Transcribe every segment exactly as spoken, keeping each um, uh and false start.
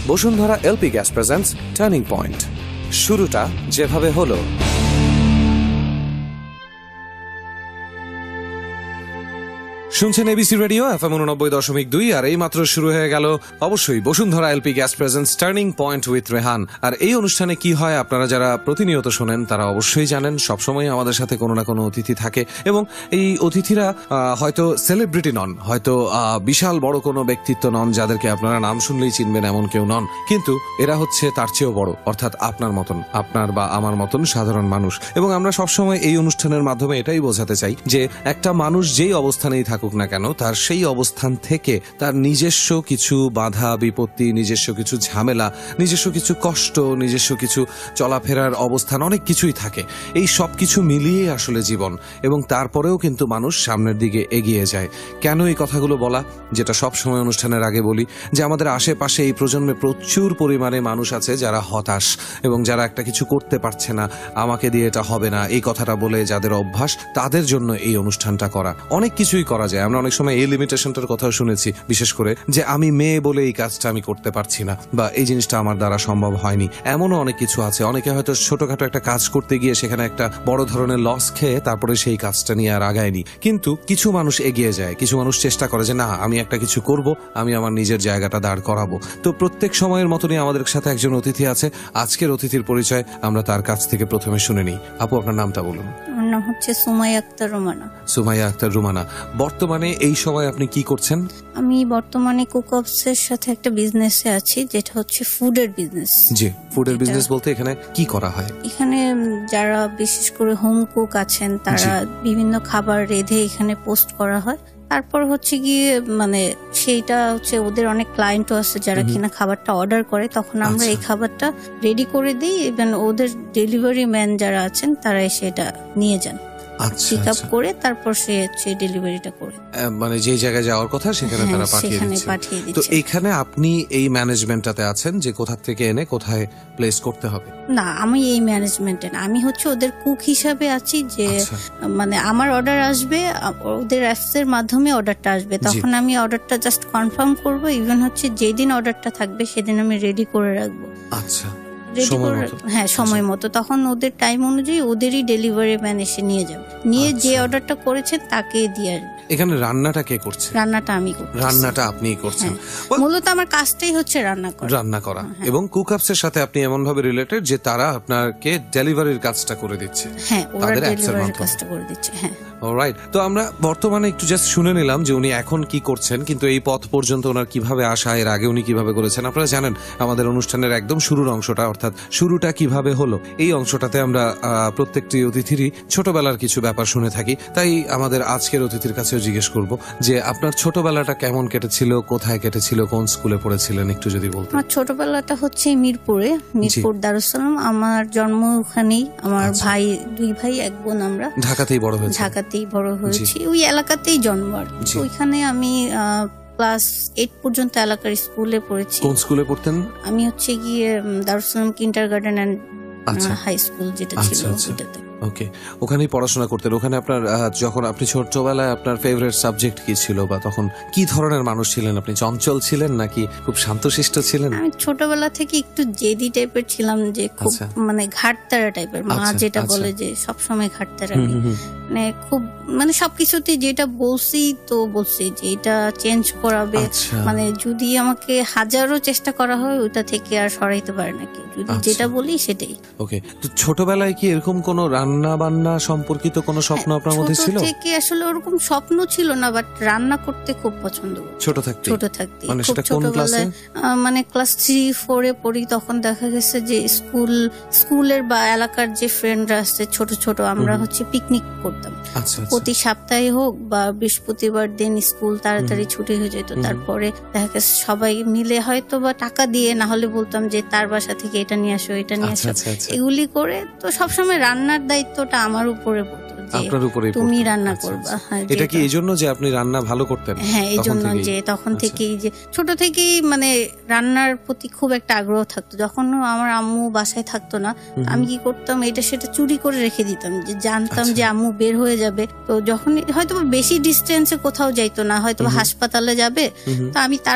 Bashundhara LP gas presents turning point. শুরুটা যেভাবে হলো। শুনছেন এবিসি রেডিও এফএম উননব্বই দশমিক দুই, আর এই মাত্র শুরু হয়ে গেল অবশ্যই Bashundhara LP gas presents turning point with Rehan. আর এই অনুষ্ঠানে কি হয় আপনারা যারা প্রতিনিয়ত শোনেন তারা অবশ্যই জানেন, সবসময় আমাদের সাথে কোনো না কোনো অতিথি থাকে, এবং এই অতিথিরা হয়তো সেলিব্রিটি নন, হয়তো বিশাল বড় কোনো ব্যক্তিত্ব নন যাদেরকে আপনারা নাম শুনলেই চিনবেন এমন কেউ নন, কিন্তু এরা হচ্ছে তার চেয়েও বড়, অর্থাৎ আপনার মতন, আপনার বা আমার মতন সাধারণ মানুষ। এবং আমরা সবসময় এই অনুষ্ঠানের মাধ্যমে এটাই বোঝাতে চাই যে একটা মানুষ যেই অবস্থানেই থাকুক না কেন, তার সেই অবস্থান থেকে তার নিজস্ব কিছু বাধা বিপত্তি, নিজস্ব কিছু ঝামেলা, নিজস্ব কিছু কষ্ট, নিজস্ব কিছু চলাফেরার অবস্থান, অনেক কিছুই থাকে। এই সব কিছু মিলিয়ে আসলে জীবন, এবং তারপরেও কিন্তু মানুষ সামনের দিকে এগিয়ে যায়। কেন এই কথাগুলো বলা, যেটা সব সময় অনুষ্ঠানের আগে বলি, যে আমাদের আশেপাশে এই প্রজন্মে প্রচুর পরিমাণে মানুষ আছে যারা হতাশ, এবং যারা একটা কিছু করতে পারছে না, আমাকে দিয়ে এটা হবে না, এই কথাটা বলে যাদের অভ্যাস, তাদের জন্য এই অনুষ্ঠানটা করা। অনেক কিছুই করা যায়। আমরা অনেক সময় এই লিমিটেশনটার কথাও শুনেছি, বিশেষ করে যে আমি মেয়ে বলে এই কাজটা আমি করতে পারছি না, বা এই জিনিসটা আমার দ্বারা সম্ভব হয়নি, এমনও অনেক কিছু আছে। অনেকে হয়তো ছোটখাটো একটা কাজ করতে গিয়ে সেখানে একটা বড় ধরনের লস খেয়ে তারপরে সেই কাজটা নিয়ে আর আগায়নি। কিন্তু কিছু মানুষ এগিয়ে যায়, কিছু মানুষ চেষ্টা করে যে না, আমি একটা কিছু করব, আমি আমার নিজের জায়গাটা দাঁড় করাবো। তো প্রত্যেক সময়ের মতনই আমাদের সাথে একজন অতিথি আছে। আজকের অতিথির পরিচয় আমরা তার কাছ থেকে প্রথমে শুনে নিই। আপু, আপনার নামটা বলুন। আমার নাম হচ্ছে সুমাইয়া আক্তার রুমানা। সুমাইয়া আক্তার রুমানা, বর্তমানে এই সময় আপনি কি করছেন? আমি বর্তমানে কুকঅপসের সাথে একটা বিজনেসে আছি, যেটা হচ্ছে ফুডের বিজনেস। জি, ফুডের বিজনেস বলতে এখানে কি করা হয়? এখানে যারা বিশেষ করে হোম কুক আছেন তারা বিভিন্ন খাবার রেঁধে এখানে পোস্ট করা হয়। তারপর হচ্ছে গিয়ে মানে সেইটা হচ্ছে ওদের অনেক ক্লায়েন্টও আছে যারা কিনা খাবারটা অর্ডার করে, তখন আমরা এই খাবারটা রেডি করে দিই, এবং ওদের ডেলিভারি ম্যান যারা আছেন তারা এসে এটা নিয়ে যান, পিক আপ করে তারপর সে হচ্ছে ডেলিভারিটা করে, মানে যে জায়গায় যাওয়ার কথা সেখানে তারা পাঠিয়ে দিচ্ছে। তো এখানে আপনি এই ম্যানেজমেন্টটাতে আছেন যে কোথা থেকে এনে কোথায় প্লেস করতে হবে? না, আমি এই ম্যানেজমেন্টে না, আমি হচ্ছে ওদের কুক হিসাবে আছি। যে মানে আমার অর্ডার আসবে, ওদের অ্যাপস এর মাধ্যমে অর্ডারটা আসবে, তখন আমি অর্ডারটা জাস্ট কনফার্ম করব, ইভেন হচ্ছে যেদিন অর্ডারটা থাকবে সেদিন আমি রেডি করে রাখবো। আচ্ছা, হ্যাঁ, সময় মতো, তখন ওদের টাইম অনুযায়ী ওদেরই ডেলিভারি ম্যান এসে নিয়ে যাবে, নিয়ে যে অর্ডারটা করেছেন তাকে দিয়ে আসবে। এখানে রান্নাটা কে করছে? রান্নাটা আমি করছি। রান্নাটা আপনিই করছেন? মূলত আমার কাজটাই হচ্ছে রান্না করা। রান্না করা এবং কুকআপস এর সাথে আপনি এমন ভাবে রিলেটেড যে তারা আপনাকে ডেলিভারির কাজটা করে দিচ্ছে। হ্যাঁ, ওরা ডেলিভারির কাজটা করে দিচ্ছে। হ্যাঁ, অলরাইট। তো আমরা বর্তমানে একটু জাস্ট শুনে নিলাম যে উনি এখন কি করছেন, কিন্তু এই পথ পর্যন্ত ওনার কিভাবে আসা, এর আগে উনি কিভাবে করেছেন। আপনারা জানেন আমাদের অনুষ্ঠানের একদম শুরুর অংশটা, অর্থাৎ শুরুটা কিভাবে হলো, এই অংশটাতে আমরা প্রত্যেকটি অতিথিরই ছোটবেলার কিছু ব্যাপার শুনে থাকি। তাই আমাদের আজকের অতিথির কাছেও জিজ্ঞেস করব যে আপনার ছোটবেলাটা কেমন কেটেছিল, কোথায় কেটেছিল, কোন স্কুলে পড়েছিলেন, একটু যদি বলতেন। আমার ছোটবেলাটা হচ্ছে মিরপুরে, মিরপুর দারুস সালাম। আমার জন্ম ওখানেই, আমার ভাই, দুই ভাই এক বোন। আমরা ঢাকাতেই বড় হয়েছি। ঢাকাতেই বড় হয়েছি, ওই এলাকাতেই জন্ম। ওইখানে আমি ক্লাস এইট পর্যন্ত এলাকার স্কুলে পড়েছি। কোন স্কুলে পড়তেন? আমি হচ্ছে গিয়ে Darus Salam kindergarten and high school যেটা ছিল ওটাতে। ওকে, ওখানেই পড়াশোনা করতেন। ওখানে আপনার যখন আপনি ছোটবেলায় আপনার ফেভারিট সাবজেক্ট কি ছিল, বা তখন কি ধরনের মানুষ ছিলেন আপনি? চঞ্চল ছিলেন নাকি খুব শান্তশিষ্ট ছিলেন? আমি ছোটবেলা থেকে একটু জেদি টাইপের ছিলাম, যে খুব মানে ঘাটতারা টাইপের। মা যেটা বলে যে সবসময় ঘাটতারা, মানে খুব মানে সবকিছুতে যেটা বলছি তো বলছি যে এটা চেঞ্জ করাবে, মানে যদি আমাকে হাজারো চেষ্টা করা হয় ওটা থেকে আর সরাইতে পারে না কেউ, যদি যেটা বলি সেটাই। ওকে, তো ছোটবেলায় কি এরকম কোনো রান্না বান্না সম্পর্কিত কোনো স্বপ্ন আপনার মধ্যে ছিল? ছোট থেকে আসলে ওরকম স্বপ্ন ছিল না, বাট রান্না করতে খুব পছন্দ করতাম ছোট থাকতে। ছোট থাকতে মানে সেটা কোন ক্লাসে? মানে ক্লাস থ্রি ফোরে পড়ি, তখন দেখা গেছে যে স্কুল স্কুলের বা এলাকার যে ফ্রেন্ডরা আছে ছোট ছোট, আমরা হচ্ছে পিকনিক করতাম। প্রতি সপ্তাহে হোক বা বৃহস্পতিবার দিন স্কুল তাড়াতাড়ি ছুটি হয়ে যেত, তারপরে দেখা গেছে সবাই মিলে হয়তো বা টাকা দিয়ে, না হলে বলতাম যে তার বাসা থেকে এটা নিয়ে আসো, এটা নিয়ে আসো, এগুলি করে। তো সবসময় রান্নার দায়িত্বটা আমার উপরে পড়তো, আপনার উপরেই তুমি রান্না করবা। এটা কি এইজন্য যে আপনি রান্না ভালো করতেন? হ্যাঁ, এই জন্য যে তখন থেকেই, যে ছোট থেকেই মানে রান্নার প্রতি খুব একটা আগ্রহ থাকতো। যখন আমার আম্মু বাসায় থাকতো না, আমি কি করতাম, এটা সেটা চুরি করে রেখে দিতাম, যে জানতাম যে আম্মু বের হয়ে যাবে। তো যখন হয়তো বেশি ডিস্টেন্সে কোথাও যাইতো না, হয়তো হাসপাতালে যাবে, তো আমি তারপরও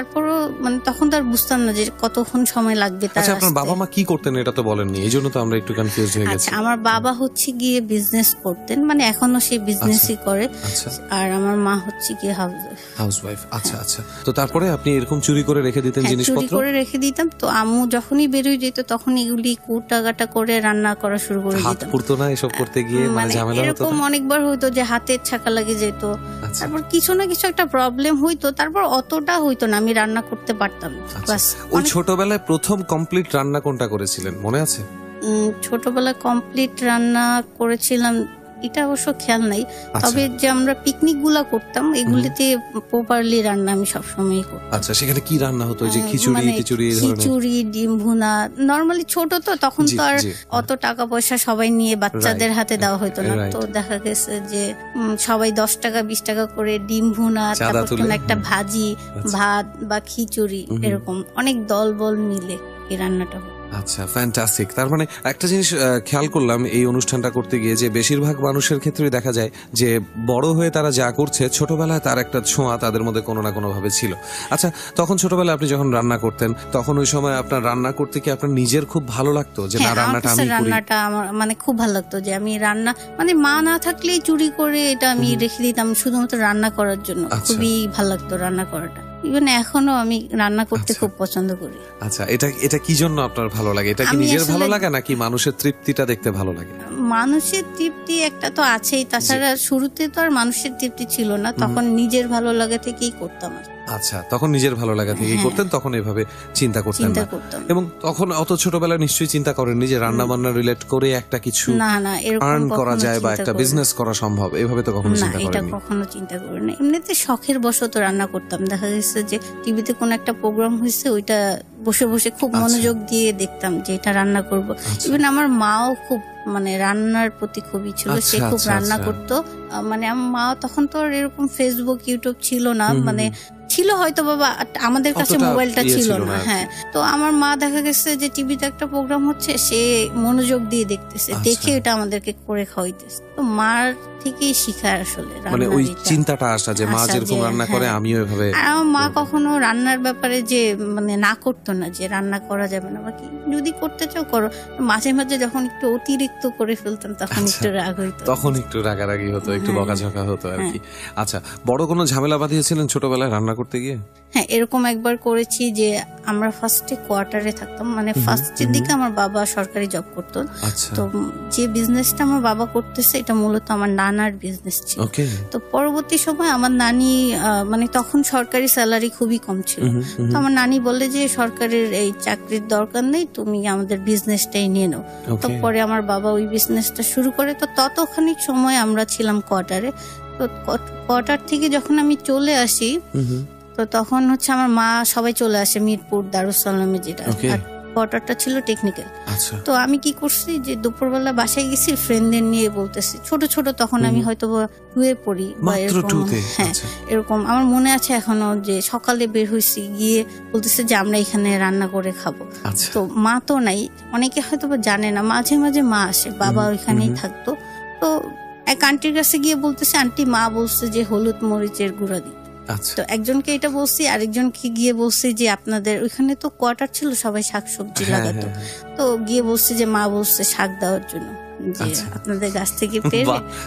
মানে তখন তো আর বুঝতাম না যে কতক্ষণ সময় লাগবে। আচ্ছা, আপনার বাবা মা কি করতেন এটা তো বলেননি, এই জন্য তো আমরা একটু কনফিউজড হয়ে গেছি। আচ্ছা, আমার বাবা হচ্ছে গিয়ে বিজনেস করতেন, মানে এখনো সে বিজনেসই করে। আর আমার মা হচ্ছে গিয়ে হাউস ওয়াইফ। আচ্ছা আচ্ছা, তো তারপরে আপনি এরকম চুরি করে রেখে দিতেন জিনিসপত্র? চুরি করে রেখে দিতাম, তো আম্মু যখনই বেরোয় যেত তখন এগুলি কুটাগাটা করে রান্না করা শুরু করে দিতাম। হাত পুড়তো না এসব করতে গিয়ে? মানে ঝামেলা হতো? এরকম অনেকবার হইতো যে হাতের ছাকা লাগে যেত, তারপর কিছু না কিছু একটা প্রবলেম হইতো, তারপর অতটা হইতো না, আমি রান্না করতে পারতাম। ওই ছোটবেলায় প্রথম কমপ্লিট রান্না কোনটা করেছিলেন মনে আছে? ছোটবেলায় কমপ্লিট রান্না করেছিলাম এটা অবশ্য খেয়াল নাই, তবে যে আমরা পিকনিক গুলা করতাম এগুলিতে প্রপারলি রান্না আমি সবসময় করতাম। আচ্ছা, সেখানে কি রান্না হতো? যে খিচুড়ি খিচুড়ি খিচুড়ি ডিম ভুনা, নরমালি ছোট তো তখন তো আর অত টাকা পয়সা সবাই নিয়ে বাচ্চাদের হাতে দেওয়া হইতো না, তো দেখা গেছে যে সবাই দশ টাকা বিশ টাকা করে ডিম ভুনা, তারপর একটা ভাজি, ভাত বা খিচুড়ি, এরকম অনেক দল বল মিলে এই রান্নাটা। আচ্ছা, ফ্যান্টাস্টিক। তার মানে একটা জিনিস খেয়াল করলাম এই অনুষ্ঠানটা করতে গিয়ে, যে বেশিরভাগ মানুষের ক্ষেত্রে দেখা যায় যে বড় হয়ে তারা যা করছে ছোটবেলায় তার একটা ছোঁয়া তাদের মধ্যে কোনো না কোনো ভাবে ছিল। আচ্ছা, তখন ছোটবেলায় আপনি যখন রান্না করতেন তখন ওই সময় আপনার রান্না করতে কি আপনার নিজের খুব ভালো লাগতো যে না রান্নাটা আমি করি? রান্নাটা আমার মানে খুব ভালো লাগতো যে আমি রান্না, মানে মা না থাকলেই চুরি করে এটা আমি রেখে দিতাম শুধুমাত্র রান্না করার জন্য। খুবই ভালো লাগতো রান্না করাটা, ইভেন এখনো আমি রান্না করতে খুব পছন্দ করি। আচ্ছা, এটা এটা কি জন্য আপনার ভালো লাগে? এটা কি নিজের ভালো লাগে নাকি মানুষের তৃপ্তিটা দেখতে ভালো লাগে? মানুষের তৃপ্তি একটা তো আছেই, তাছাড়া শুরুতে তো আর মানুষের তৃপ্তি ছিল না, তখন নিজের ভালো লাগা থেকেই করতাম। আচ্ছা, তখন নিজের ভালো লাগা থেকেই করতেন, তখন এভাবে চিন্তা করতেন না। এবং তখন অত ছোটবেলায় নিশ্চয়ই চিন্তা করেননি যে রান্না বান্না রিলেট করে একটা কিছু না না আর্ন করা যায় বা একটা বিজনেস করা সম্ভব, এভাবে তো কখনো চিন্তা করেননি? না, এটা কখনো চিন্তা করিনি। এমনিতে শখের বশত রান্না করতাম। দেখা গেছে যে টিভিতে কোন একটা প্রোগ্রাম হয়েছে, ওইটা বসে বসে খুব মনোযোগ দিয়ে দেখতাম যে এটা রান্না করব। ইভেন আমার মাও খুব মানে রান্নার প্রতি খুবই ছিল, সে খুব রান্না করতো। মানে আমার মা তখন তো এরকম ফেসবুক ইউটিউব ছিল না, মানে ছিল হয়তো বাবা, আমাদের কাছে মোবাইলটা ছিল না। হ্যাঁ, তো আমার মা দেখা গেছে যে টিভিতে একটা প্রোগ্রাম হচ্ছে, সে মনোযোগ দিয়ে দেখতেছে, দেখে এটা আমাদেরকে করে খাওয়াইতেছে। তো মার থেকেই শিখার আসলে, মানে ওই চিন্তাটা আসা যে মা যেরকম রান্না করে আমিও এভাবে। আর আমার মা কখনো রান্নার ব্যাপারে যে মানে না করতো না যে রান্না করা যাবে না বা কি, যদি করতে চাও করো। মাঝে মাঝে যখন একটু অতিরিক্ত করে ফেলতাম তখন একটু রাগ হইতো, তখন একটু রাগারাগি হতো, একটু বকাঝকা হতো আর কি। আচ্ছা, বড় কোনো ঝামেলা বাঁধিয়েছিলেন ছোটবেলায় রান্না করতে গিয়ে? হ্যাঁ, এরকম একবার করেছি যে আমরা ফার্স্টে কোয়ার্টারে থাকতাম, মানে ফার্স্টের দিকে আমার বাবা সরকারি জব করতো। তো যে বিজনেসটা আমার বাবা করতেছে এটা মূলত আমার নানার বিজনেস ছিল। তো পরবর্তী সময় আমার নানি, মানে তখন সরকারি স্যালারি খুবই কম ছিল, তো আমার নানি বলে যে সরকারের এই চাকরির দরকার নেই, তুমি আমাদের বিজনেসটাই নিয়ে নাও। তো পরে আমার বাবা ওই বিজনেসটা শুরু করে। তো ততখানি সময় আমরা ছিলাম কোয়ার্টারে। তো কোয়ার্টার থেকে যখন আমি চলে আসি, তো তখন হচ্ছে আমার মা সবাই চলে আসে মিরপুর দারুসালামে, যেটা কোয়ার্টারটা ছিল টেকনিক্যাল। তো আমি কি করছি যে দুপুরবেলা বাসায় গেছি, ফ্রেন্ডদের নিয়ে বলতেছি, ছোট ছোট তখন আমি হয়তো টুয়ে পড়ি বা এরকম। হ্যাঁ, এরকম আমার মনে আছে এখনো, যে সকালে বের হয়েছি, গিয়ে বলতেছে যে আমরা এখানে রান্না করে খাবো। তো মা তো নাই, অনেকে হয়তো জানে না, মাঝে মাঝে মা আসে, বাবা ওইখানেই থাকতো। তো এক আন্টির কাছে গিয়ে বলতেছে, আন্টি মা বলছে যে হলুদ মরিচের গুঁড়া দিতে। তো একজনকে এটা বলছি, আরেকজনকে গিয়ে বলছি যে আপনাদের ওইখানে তো কোয়ার্টার ছিল, সবাই শাকসবজি লাগাতো, তো গিয়ে বলছি যে মা বলছে শাক দেওয়ার জন্য, যে আপনাদের গাছ থেকে পেরে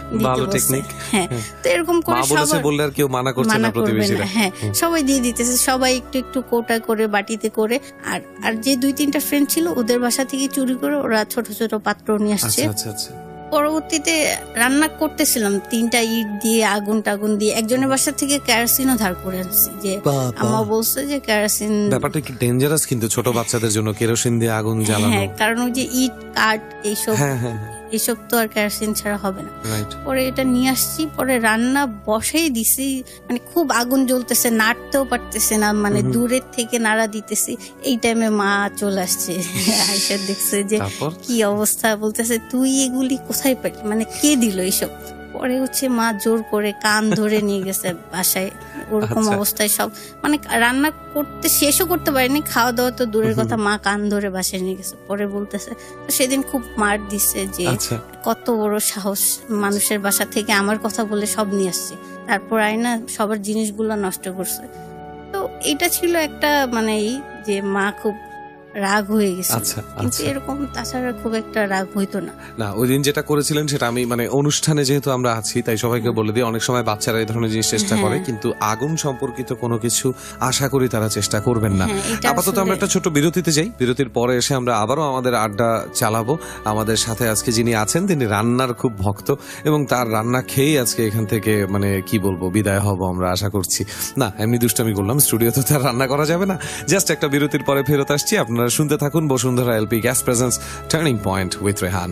দিতে। হ্যাঁ, তো এরকম করে সবাই বললে আর কেউ মানা করছে না, প্রতিবেশীরা। হ্যাঁ, সবাই দিয়ে দিতেছে, সবাই একটু একটু কোটা করে বাটিতে করে। আর আর যে দুই তিনটা ফ্রেন্ড ছিল ওদের বাসা থেকে চুরি করে ওরা ছোট ছোট পাত্র নিয়ে আসছে। পরবর্তীতে রান্না করতেছিলাম, তিনটা ইট দিয়ে আগুন টাগুন দিয়ে, একজনের বাসা থেকে কেরোসিনও ধার করে আনছি, যে আমা বলছে যে কেরোসিন। ব্যাপারটা কি ডেঞ্জারাস কিন্তু ছোট বাচ্চাদের জন্য, কেরোসিন দিয়ে আগুন জ্বালানো। হ্যাঁ, কারণ ওই যে ইট কাঠ এইসব, এসব তো আর কেরোসিন ছাড়া হবে না। পরে এটা নিয়ে আসছি, পরে রান্না বসাই দিছি, মানে খুব আগুন জ্বলতেছে, নাড়তেও পারতেছে না, মানে দূরের থেকে নাড়া দিতেছি। এই টাইমে মা চলে আসছে, আইসা দেখছে যে কি অবস্থা, বলতেছে তুই এগুলি কোথায় পাই, মানে কে দিল এইসব। পরে হচ্ছে মা জোর করে কান ধরে নিয়ে গেছে বাসায়, ওরকম অবস্থায় সব, মানে রান্না করতে শেষও করতে পারিনি, খাওয়া দাওয়া তো দূরের কথা, মা কান ধরে বাসায় নিয়ে গেছে। পরে বলতেছে সেদিন খুব মার দিছে যে কত বড় সাহস, মানুষের বাসা থেকে আমার কথা বলে সব নিয়ে আসছে, তারপর আইনা সবার জিনিসগুলো নষ্ট করছে। তো এটা ছিল একটা মানে যে মা খুব রাগ হয়ে গেছে, আচ্ছা, কিন্তু এরকম তাছাড়া খুব একটা রাগ হইতো না। না, ওই দিন যেটা করেছিলেন সেটা আমি মানে অনুষ্ঠানে যেহেতু আমরা আছি তাই সবাইকে বলে দিই, অনেক সময় বাচ্চারা এই ধরনের জিনিস চেষ্টা করে, কিন্তু আগুন সম্পর্কিত কোনো কিছু আশা করি তারা চেষ্টা করবেন না। আপাতত আমরা একটা ছোট বিরতিতে যাই, বিরতির পরে এসে আমরা আবারও আমাদের আড্ডা চালাবো। আমাদের সাথে আজকে যিনি আছেন তিনি রান্নার খুব ভক্ত এবং তার রান্না খেয়েই আজকে এখান থেকে মানে কি বলবো বিদায় হব আমরা আশা করছি। না, এমনি দুষ্টামি করলাম, স্টুডিওতে তার রান্না করা যাবে না। জাস্ট একটা বিরতির পরে ফেরত আসছি, আপনারা শুনতে থাকুন Bashundhara LP gas presents turning point with Rehan.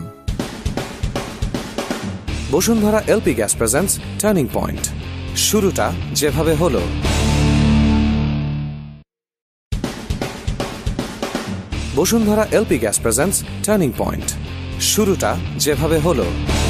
Bashundhara LP gas presents turning point, শুরুটা যেভাবে হলো। Bashundhara LP gas presents turning point, শুরুটা যেভাবে হলো।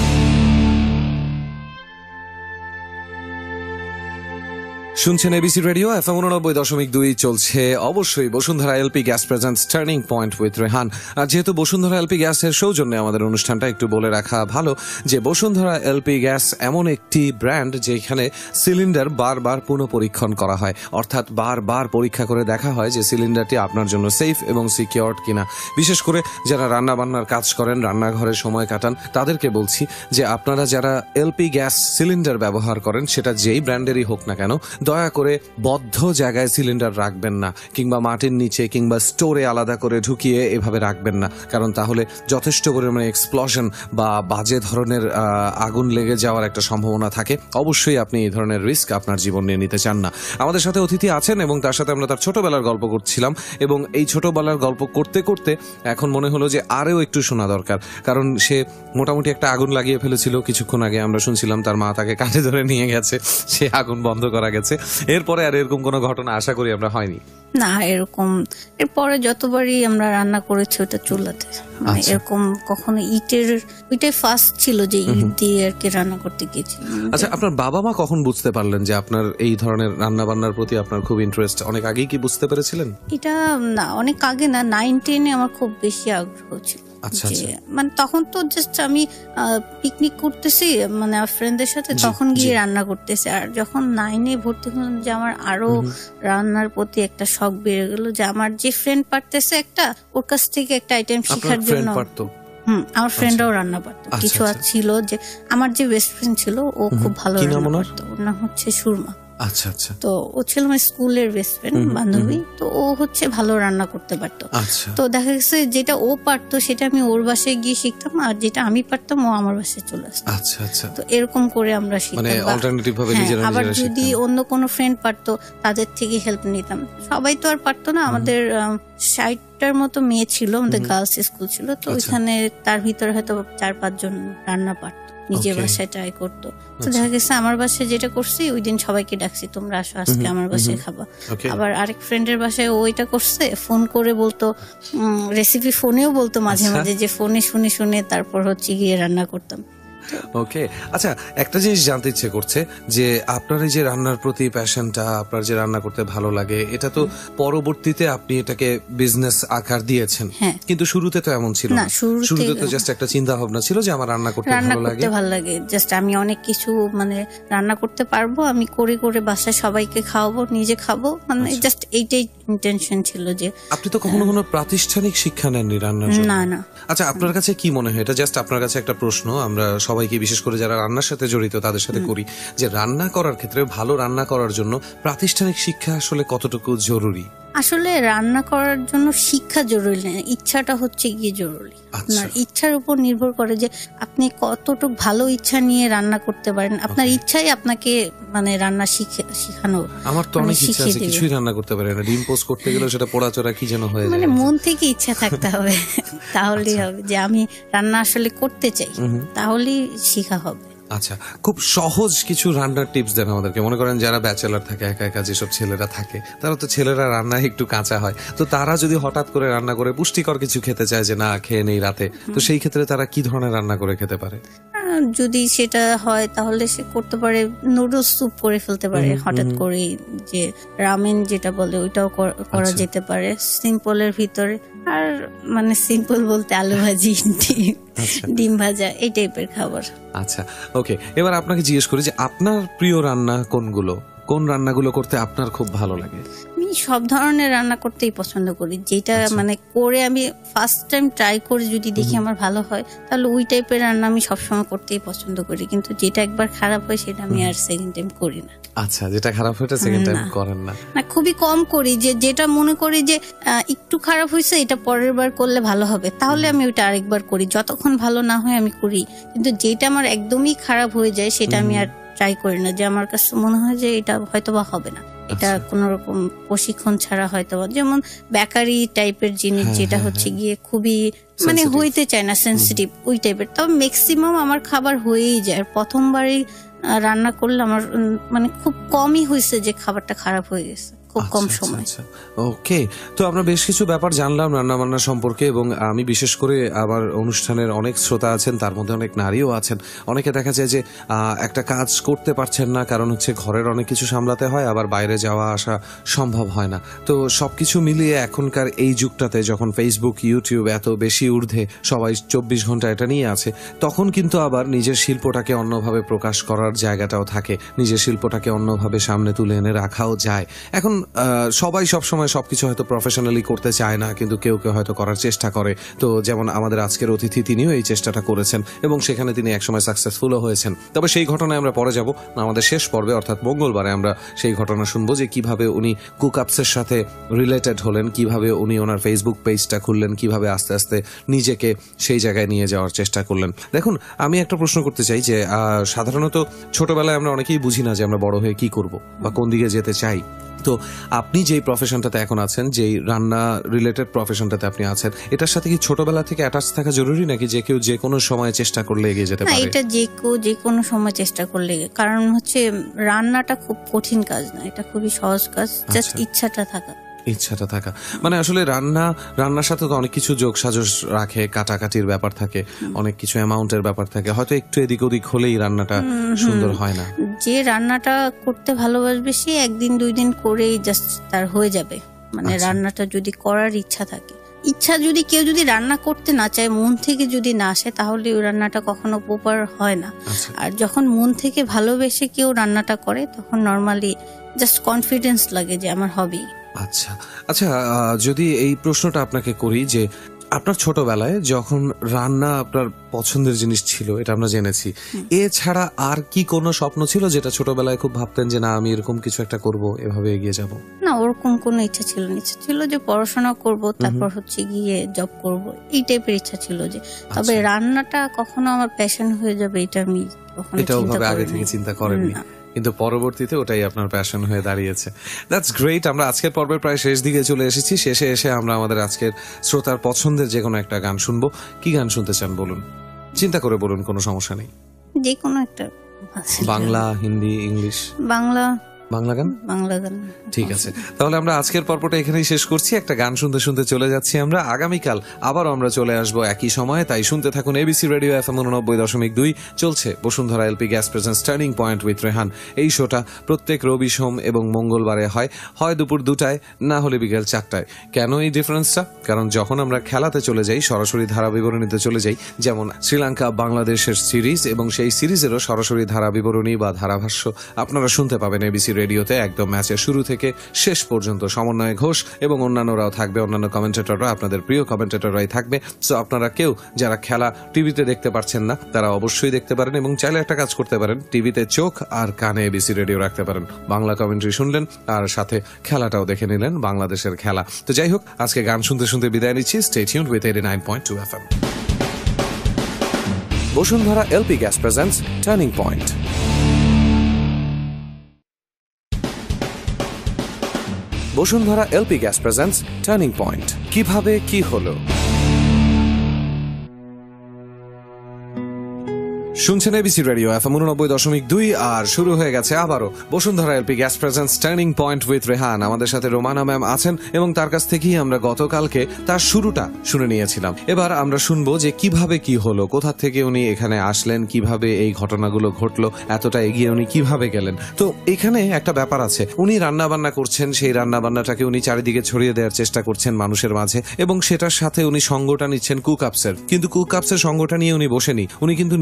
শুনছেন এবিসি রেডিও এফএম উননব্বই দশমিক দুই, চলছে অবশ্যই Bashundhara LP gas presents turning point with Rehan. আর যেহেতু বসুন্ধরা এলপি গ্যাসের সৌজন্যে আমাদের অনুষ্ঠানটা, একটু বলে রাখা ভালো যে বসুন্ধরা এলপি গ্যাস এমন একটি ব্র্যান্ড যেখানে সিলিন্ডার বারবার পুনঃপরীক্ষণ করা হয়, অর্থাৎ বারবার পরীক্ষা করে দেখা হয় যে সিলিন্ডারটি আপনার জন্য সেফ এবং সিকিউরড কিনা। বিশেষ করে যারা রান্না বান্নার কাজ করেন, রান্নাঘরে সময় কাটান, তাদেরকে বলছি যে আপনারা যারা এলপি গ্যাস সিলিন্ডার ব্যবহার করেন, সেটা যেই ব্র্যান্ডেরই হোক না কেন, দয়া করে বদ্ধ জায়গায় সিলিন্ডার রাখবেন না, কিংবা মাটির নিচে কিংবা স্টোরে আলাদা করে ঢুকিয়ে এভাবে রাখবেন না, কারণ তাহলে যথেষ্ট পরিমাণে এক্সপ্লোশন বা বাজে ধরনের আগুন লেগে যাওয়ার একটা সম্ভাবনা থাকে। অবশ্যই আপনি এই ধরনের রিস্ক আপনার জীবন নিয়ে নিতে চান না। আমাদের সাথে অতিথি আছেন এবং তার সাথে আমরা তার ছোটবেলার গল্প করছিলাম, এবং এই ছোটবেলার গল্প করতে করতে এখন মনে হলো যে আরও একটু শোনা দরকার, কারণ সে মোটামুটি একটা আগুন লাগিয়ে ফেলেছিল কিছুক্ষণ আগে, আমরা শুনছিলাম তার মা তাকে কাঁধে ধরে নিয়ে গেছে, সে আগুন বন্ধ করা গেছে। এরপরে আর এরকম কোনো ঘটনা আশা করি আমরা হয়নি। না, এরকম এরপরে যতবারই আমরা রান্না করেছি ওটা চুলাতে, মানে এরকম কখনো ইটের, ওইটাই ফার্স্ট ছিল যে ইট দিয়ে আর কি রান্না করতে গিয়েছি। আচ্ছা, আপনার বাবা মা কখন বুঝতে পারলেন যে আপনার এই ধরনের রান্না বান্নার প্রতি আপনার খুব ইন্টারেস্ট? অনেক আগেই কি বুঝতে পেরেছিলেন? এটা না, অনেক আগে না, নাইন টেনে আমার খুব বেশি আগ্রহ ছিল। আচ্ছা, মানে তখন তো জাস্ট আমি পিকনিক করতেছি মানে ফ্রেন্ডদের সাথে, তখন গিয়ে রান্না করতেছি। আর যখন নাইনে ভর্তি হলাম যে আমার আরো রান্নার প্রতি একটা শখ বেড়ে গেল, যে আমার যে ফ্রেন্ড পারতেছে একটা, ওর কাছ থেকে একটা আইটেম শেখার জন্য। হুম, আমার ফ্রেন্ডরাও রান্না পারতো। কিছু ছিল যে আমার যে বেস্ট ফ্রেন্ড ছিল, ও খুব ভালো রান্না পারতো, ওর নাম হচ্ছে সুরমা। আচ্ছা আচ্ছা। তো ও ছিল আমার স্কুলের বেস্ট ফ্রেন্ড, বান্ধবী। তো ও হচ্ছে ভালো রান্না করতে পারতো। তো দেখা গেছে যেটা ও পারতো সেটা আমি ওর বাসায় গিয়ে শিখতাম, আর যেটা আমি পারতাম ও আমার বাসায় চলে আসতো। আচ্ছা আচ্ছা। তো এরকম করে আমরা শিখতাম। আবার যদি অন্য কোনো ফ্রেন্ড পারতো তাদের থেকে হেল্প নিতাম। সবাই তো আর পারতো না, আমাদের ষাটটার মতো মেয়ে ছিল, আমাদের গার্লস স্কুল ছিল, তো ওইখানে তার ভিতরে হয়তো চার পাঁচজন রান্না পারতো, নিজের বাসায় ট্রাই করতো। তো দেখা গেছে আমার বাসায় যেটা করছি, ওই দিন সবাইকে ডাকছি, তোমরা আসো আজকে আমার বাসায় খাবা। আবার আরেক ফ্রেন্ডের বাসায় ওইটা করছে, ফোন করে বলতো রেসিপি, ফোনেও বলতো মাঝে মাঝে, যে ফোনে শুনে শুনে তারপর হচ্ছে গিয়ে রান্না করতাম। ওকে, আচ্ছা, একটা জিনিস জানতে ইচ্ছে করছে যে আপনার এই যে রান্নার প্রতি প্যাশনটা, আপনার যে রান্না করতে ভালো লাগে, এটা তো পরবর্তীতে আপনি এটাকে বিজনেস আকার দিয়েছেন, কিন্তু শুরুতে তো এমন ছিল না। শুরুতে তো জাস্ট একটা চিন্তা ভাবনা ছিল যে আমার রান্না করতে ভালো লাগে, ভালো লাগে জাস্ট আমি অনেক কিছু মানে রান্না করতে পারবো, আমি করে করে বাসায় সবাইকে খাওয়াবো, নিজে খাবো, মানে জাস্ট এইটাই ইন্টেনশন ছিল। যে আপনি তো কখনো কোনো প্রাতিষ্ঠানিক শিক্ষা নেননি রান্নার জন্য? না না। আচ্ছা, আপনার কাছে কি মনে হয়, এটা জাস্ট আপনার কাছে একটা প্রশ্ন, আমরা সবাইকে বিশেষ করে যারা রান্নার সাথে জড়িত তাদের সাথে করি, যে রান্না করার ক্ষেত্রে, ভালো রান্না করার জন্য প্রাতিষ্ঠানিক শিক্ষা আসলে কতটুকু জরুরি? আসলে রান্না করার জন্য শিক্ষা জরুরি না, ইচ্ছাটা হচ্ছে গিয়ে জরুরি। আপনার ইচ্ছার উপর নির্ভর করে যে আপনি কতটুকু ভালো ইচ্ছা নিয়ে রান্না করতে পারেন। আপনার ইচ্ছাই আপনাকে মানে রান্না শিখে শিখানো। আমার তো অনেক ইচ্ছা আছে, কিছুই রান্না করতে পারি না, ডিম পোস্ট করতে গেলে সেটা পোড়াচোরা কি যেন হয়ে যায়। মানে মন থেকে ইচ্ছা থাকতে হবে, তাহলেই হবে যে আমি রান্না আসলে করতে চাই, তাহলেই শিখা হবে। আচ্ছা, খুব সহজ কিছু রান্নার টিপস দেন আমাদেরকে। মনে করেন যারা ব্যাচেলার থাকে, একা একা যেসব ছেলেরা থাকে, তারা তো ছেলেরা রান্নায় একটু কাঁচা হয়, তো তারা যদি হঠাৎ করে রান্না করে পুষ্টিকর কিছু খেতে চায়, যে না খেয়ে নেই রাতে, তো সেই ক্ষেত্রে তারা কি ধরনের রান্না করে খেতে পারে? যদি সেটা হয় তাহলে সে করতে পারে নুডলস স্যুপ করে ফেলতে পারে হঠাৎ করে, যে রামেন যেটা বলে ওইটাও করা যেতে পারে সিম্পলের ভিতরে। আর মানে সিম্পল বলতে আলু ভাজি, ডিম ডিম ভাজা, এই টাইপের খাবার। আচ্ছা, ওকে, এবার আপনাকে জিজ্ঞেস করি যে আপনার প্রিয় রান্না কোনগুলো, কোন রান্নাগুলো করতে আপনার খুব ভালো লাগে? আমি সব ধরনের রান্না করতেই পছন্দ করি, যেটা মানে করে আমি ফার্স্ট টাইম ট্রাই করে যদি দেখি আমার ভালো হয় তাহলে ওই টাইপের রান্না আমি সবসময় করতেই পছন্দ করি, কিন্তু যেটা একবার খারাপ হয় সেটা আমি আর সেকেন্ড টাইম করি না। আচ্ছা, যেটা খারাপ হয়েছে সেকেন্ড টাইম করেন না? না, খুবই কম করি। যে যেটা মনে করি যে একটু খারাপ হয়েছে এটা পরের বার করলে ভালো হবে, তাহলে আমি ওইটা আরেকবার করি, যতক্ষণ ভালো না হয় আমি করি। কিন্তু যেটা আমার একদমই খারাপ হয়ে যায় সেটা আমি আর ট্রাই করি না, যে আমার কাছে মনে হয় যে এটা হয়তো বা হবে না, এটা কোন রকম প্রশিক্ষণ ছাড়া হয়তো বা, যেমন বেকারি টাইপের জিনিস যেটা হচ্ছে গিয়ে খুবই মানে হইতে চায় না, সেন্সিটিভ ওই টাইপের। তবে ম্যাক্সিমাম আমার খাবার হয়েই যায়। প্রথমবারই রান্না করলে আমার মানে খুব কমই হয়েছে যে খাবারটা খারাপ হয়ে গেছে, খুব কম সময়। ওকে, তো আমরা বেশ কিছু ব্যাপার জানলাম রান্না বান্না সম্পর্কে, এবং আমি বিশেষ করে আমার অনুষ্ঠানের অনেক শ্রোতা আছেন, তার মধ্যে অনেক নারীও আছেন। অনেকে দেখা যায় যে একটা কাজ করতে পারছেন না, কারণ হচ্ছে ঘরের অনেক কিছু সামলাতে হয়, আবার বাইরে যাওয়া আসা সম্ভব হয় না। তো সবকিছু মিলিয়ে এখনকার এই যুগটাতে যখন ফেসবুক ইউটিউব এত বেশি ঊর্ধ্বে, সবাই চব্বিশ ঘন্টা এটা নিয়ে আছে, তখন কিন্তু আবার নিজের শিল্পটাকে অন্যভাবে প্রকাশ করার জায়গাটাও থাকে, নিজের শিল্পটাকে অন্যভাবে সামনে তুলে এনে রাখাও যায়। এখন সবাই সবসময় সবকিছু হয়তো প্রফেশনালি করতে চায় না, কিন্তু কেউ কেউ হয়তো করার চেষ্টা করে। তো যেমন আমাদের আজকের অতিথি, তিনিও এই চেষ্টাটা করেছেন এবং সেখানে তিনি একসময় সাকসেসফুলও হয়েছেন। তবে সেই ঘটনায় আমরা পরে যাব, আমাদের শেষ পর্বে অর্থাৎ মঙ্গলবারে আমরা সেই ঘটনা শুনবো, যে কিভাবে উনি কুক আপসের সাথে রিলেটেড হলেন, কিভাবে উনি ওনার ফেসবুক পেজটা খুললেন, কিভাবে আস্তে আস্তে নিজেকে সেই জায়গায় নিয়ে যাওয়ার চেষ্টা করলেন। দেখুন, আমি একটা প্রশ্ন করতে চাই যে সাধারণত ছোটবেলায় আমরা অনেকেই বুঝি না যে আমরা বড় হয়ে কি করব বা কোন দিকে যেতে চাই। তো আপনি যেই প্রফেশনটাতে এখন আছেন, যেই রান্না রিলেটেড প্রফেশনটাতে আপনি আছেন, এটার সাথে কি ছোটবেলা থেকে অ্যাটাচ থাকা জরুরি, নাকি যে কেউ যে কোনো সময় চেষ্টা করলে এগিয়ে যেতে পারে? এটা যে কেউ যে কোনো সময় চেষ্টা করলে, কারণ হচ্ছে রান্নাটা খুব কঠিন কাজ না, এটা খুবই সহজ কাজ, জাস্ট ইচ্ছাটা থাকা। ইচ্ছাটা থাকা মানে আসলে রান্না রান্নার সাথে তো অনেক কিছু যোগ সাজস রাখে, কাটাকাটির ব্যাপার থাকে, অনেক কিছু অ্যামাউন্টের ব্যাপার থাকে, হয়তো একটু এদিক ওদিক হলেই রান্নাটা সুন্দর হয় না। যে রান্নাটা করতে ভালোবাসবে সে একদিন দুই দিন করেই জাস্ট তার হয়ে যাবে, মানে রান্নাটা যদি করার ইচ্ছা থাকে। ইচ্ছা যদি কেউ যদি রান্না করতে না চায়, মন থেকে যদি না আসে, তাহলে ওই রান্নাটা কখনো প্রপার হয় না। আর যখন মন থেকে ভালোবেসে কেউ রান্নাটা করে, তখন নর্মালি জাস্ট কনফিডেন্স লাগে যে আমার হবি। আচ্ছা আচ্ছা, যদি এই প্রশ্নটা আপনাকে করি যে আপনার ছোটবেলায় যখন রান্না আপনার পছন্দের জিনিস ছিল, এটা আমরা জেনেছি, এছাড়া আর কি কোনো স্বপ্ন ছিল যেটা ছোটবেলায় খুব ভাবতেন যে না আমি এরকম কিছু একটা করব, এভাবে এগিয়ে যাব? না, ওরকম কোনো ইচ্ছা ছিল না। ইচ্ছা ছিল যে পড়াশোনা করব, তারপর হচ্ছে গিয়ে জব করব, এই টাইপের ইচ্ছা ছিল। যে তবে রান্নাটা কখনো আমার প্যাশন হয়ে যাবে এটা আমি কখনো এটা ওভাবে আগে থেকে চিন্তা করেননি, কিন্তু পরবর্তীতে ওটাই আপনার প্যাশন হয়ে দাঁড়িয়েছে। That's great. আমরা আজকের পর্বের প্রায় শেষ দিকে চলে এসেছি। শেষে এসে আমরা আমাদের আজকের শ্রোতার পছন্দের যে কোনো একটা গান শুনবো। কি গান শুনতে চান বলুন, চিন্তা করে বলুন, কোনো সমস্যা নেই। যে কোনো একটা, বাংলা, হিন্দি, ইংলিশ? বাংলা। বাংলা গান? বাংলা গান। ঠিক আছে, তাহলে আমরা আজকের পর্বটা এখানেই শেষ করছি। একটা গান শুনতে শুনতে চলে যাচ্ছি আমরা। আগামীকাল আবার আমরা চলে আসবো একই সময়ে, তাই শুনতে থাকুন এবিসি রেডিও এফএম উননব্বই দশমিক দুই। চলছে Bashundhara LP gas presents turning point with Rehan. এই শোটা প্রত্যেক রবি, সোম এবং মঙ্গলবারে হয়, হয় দুপুর দুটায়, না হলে বিকেল চারটায়। কেন এই ডিফারেন্সটা? কারণ যখন আমরা খেলাতে চলে যাই, সরাসরি ধারা বিবরণীতে চলে যাই, যেমন শ্রীলঙ্কা বাংলাদেশের সিরিজ, এবং সেই সিরিজেরও সরাসরি ধারা বিবরণী বা ধারাভাষ্য আপনারা শুনতে পাবেন এবিসি রেডিওতে একদম ম্যাচের শুরু থেকে শেষ পর্যন্ত। সমন্বয় ঘোষ এবং অন্যান্যরাও থাকবে, অন্যান্য কমেন্টেটররা, আপনাদের প্রিয় কমেন্টেটররাই থাকবে। সো আপনারা কেউ যারা খেলা টিভিতে দেখতে পারছেন না, তারা অবশ্যই দেখতে পারেন, এবং চাইলে একটা কাজ করতে পারেন, টিভিতে চোখ আর কানে এবিসি রেডিও রাখতে পারেন। বাংলা কমেন্ট্রি শুনলেন আর সাথে খেলাটাও দেখে নিলেন, বাংলাদেশের খেলা। তো যাই হোক, আজকে গান শুনতে শুনতে বিদায় নিচ্ছি। Stay tuned with eighty nine point two FM. Bashundhara LP gas presents turning point. Bashundhara LP gas presents turning point. কিভাবে কি হলো? শুনছেন এবিসি রেডিও এফএম উননব্বই দশমিক দুই, আর শুরু হয়ে গেছে আবারও Bashundhara LP gas presents turning point with Rehan. আমাদের সাথে রোমানা ম্যাম আছেন, এবং তার কাছ থেকেই আমরা গতকালকে তার শুরুটা শুনে নিয়েছিলাম। এবার আমরা শুনবো যে কিভাবে কি হলো, কোথা থেকে উনি এখানে আসলেন, কিভাবে এই ঘটনাগুলো ঘটলো, এতটা এগিয়ে উনি কিভাবে গেলেন। তো এখানে একটা ব্যাপার আছে, উনি রান্না বান্না করছেন, সেই রান্না বান্নাটাকে উনি চারিদিকে ছড়িয়ে দেওয়ার চেষ্টা করছেন মানুষের মাঝে, এবং সেটার সাথে উনি সঙ্গটা নিচ্ছেন কুক আপসের। কিন্তু কুক আপসের সঙ্গটা নিয়ে উনি বসেনি, উনি কিন্তু নিজস্ব